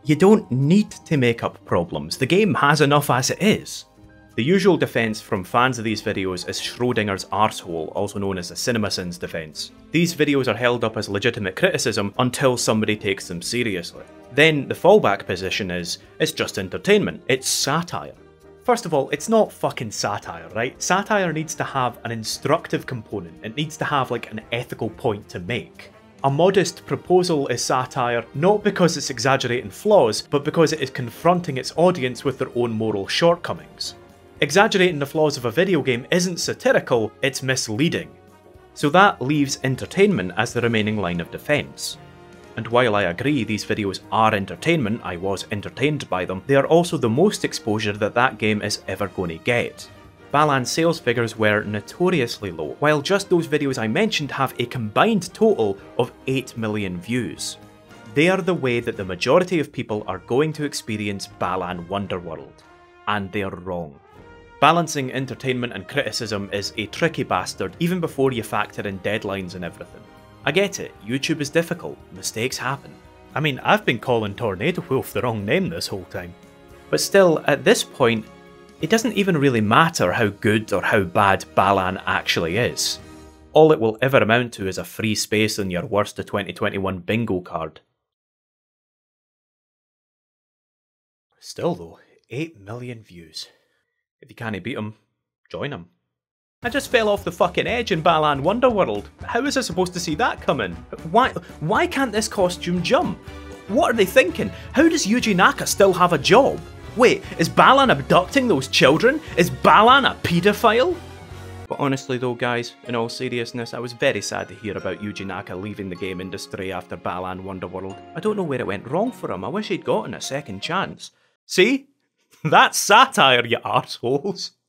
You don't need to make up problems, the game has enough as it is. The usual defence from fans of these videos is Schrodinger's arsehole, also known as the CinemaSins defence. These videos are held up as legitimate criticism until somebody takes them seriously. Then the fallback position is, it's just entertainment, it's satire. First of all, it's not fucking satire, right? Satire needs to have an instructive component, it needs to have like an ethical point to make. A modest proposal is satire, not because it's exaggerating flaws, but because it is confronting its audience with their own moral shortcomings. Exaggerating the flaws of a video game isn't satirical, it's misleading. So that leaves entertainment as the remaining line of defence. And while I agree these videos are entertainment, I was entertained by them, they are also the most exposure that that game is ever going to get. Balan's sales figures were notoriously low, while just those videos I mentioned have a combined total of eight million views. They are the way that the majority of people are going to experience Balan Wonderworld. And they're wrong. Balancing entertainment and criticism is a tricky bastard even before you factor in deadlines and everything. I get it, YouTube is difficult, mistakes happen. I mean, I've been calling Tornado Wolf the wrong name this whole time. But still, at this point, it doesn't even really matter how good or how bad Balan actually is. All it will ever amount to is a free space on your worst of twenty twenty-one bingo card. Still though, eight million views. If you can't beat them, join them. I just fell off the fucking edge in Balan Wonderworld. How was I supposed to see that coming? Why why can't this costume jump? What are they thinking? How does Yuji Naka still have a job? Wait, is Balan abducting those children? Is Balan a paedophile? But honestly though guys, in all seriousness, I was very sad to hear about Yuji Naka leaving the game industry after Balan Wonderworld. I don't know where it went wrong for him, I wish he'd gotten a second chance. See? That's satire, you arseholes.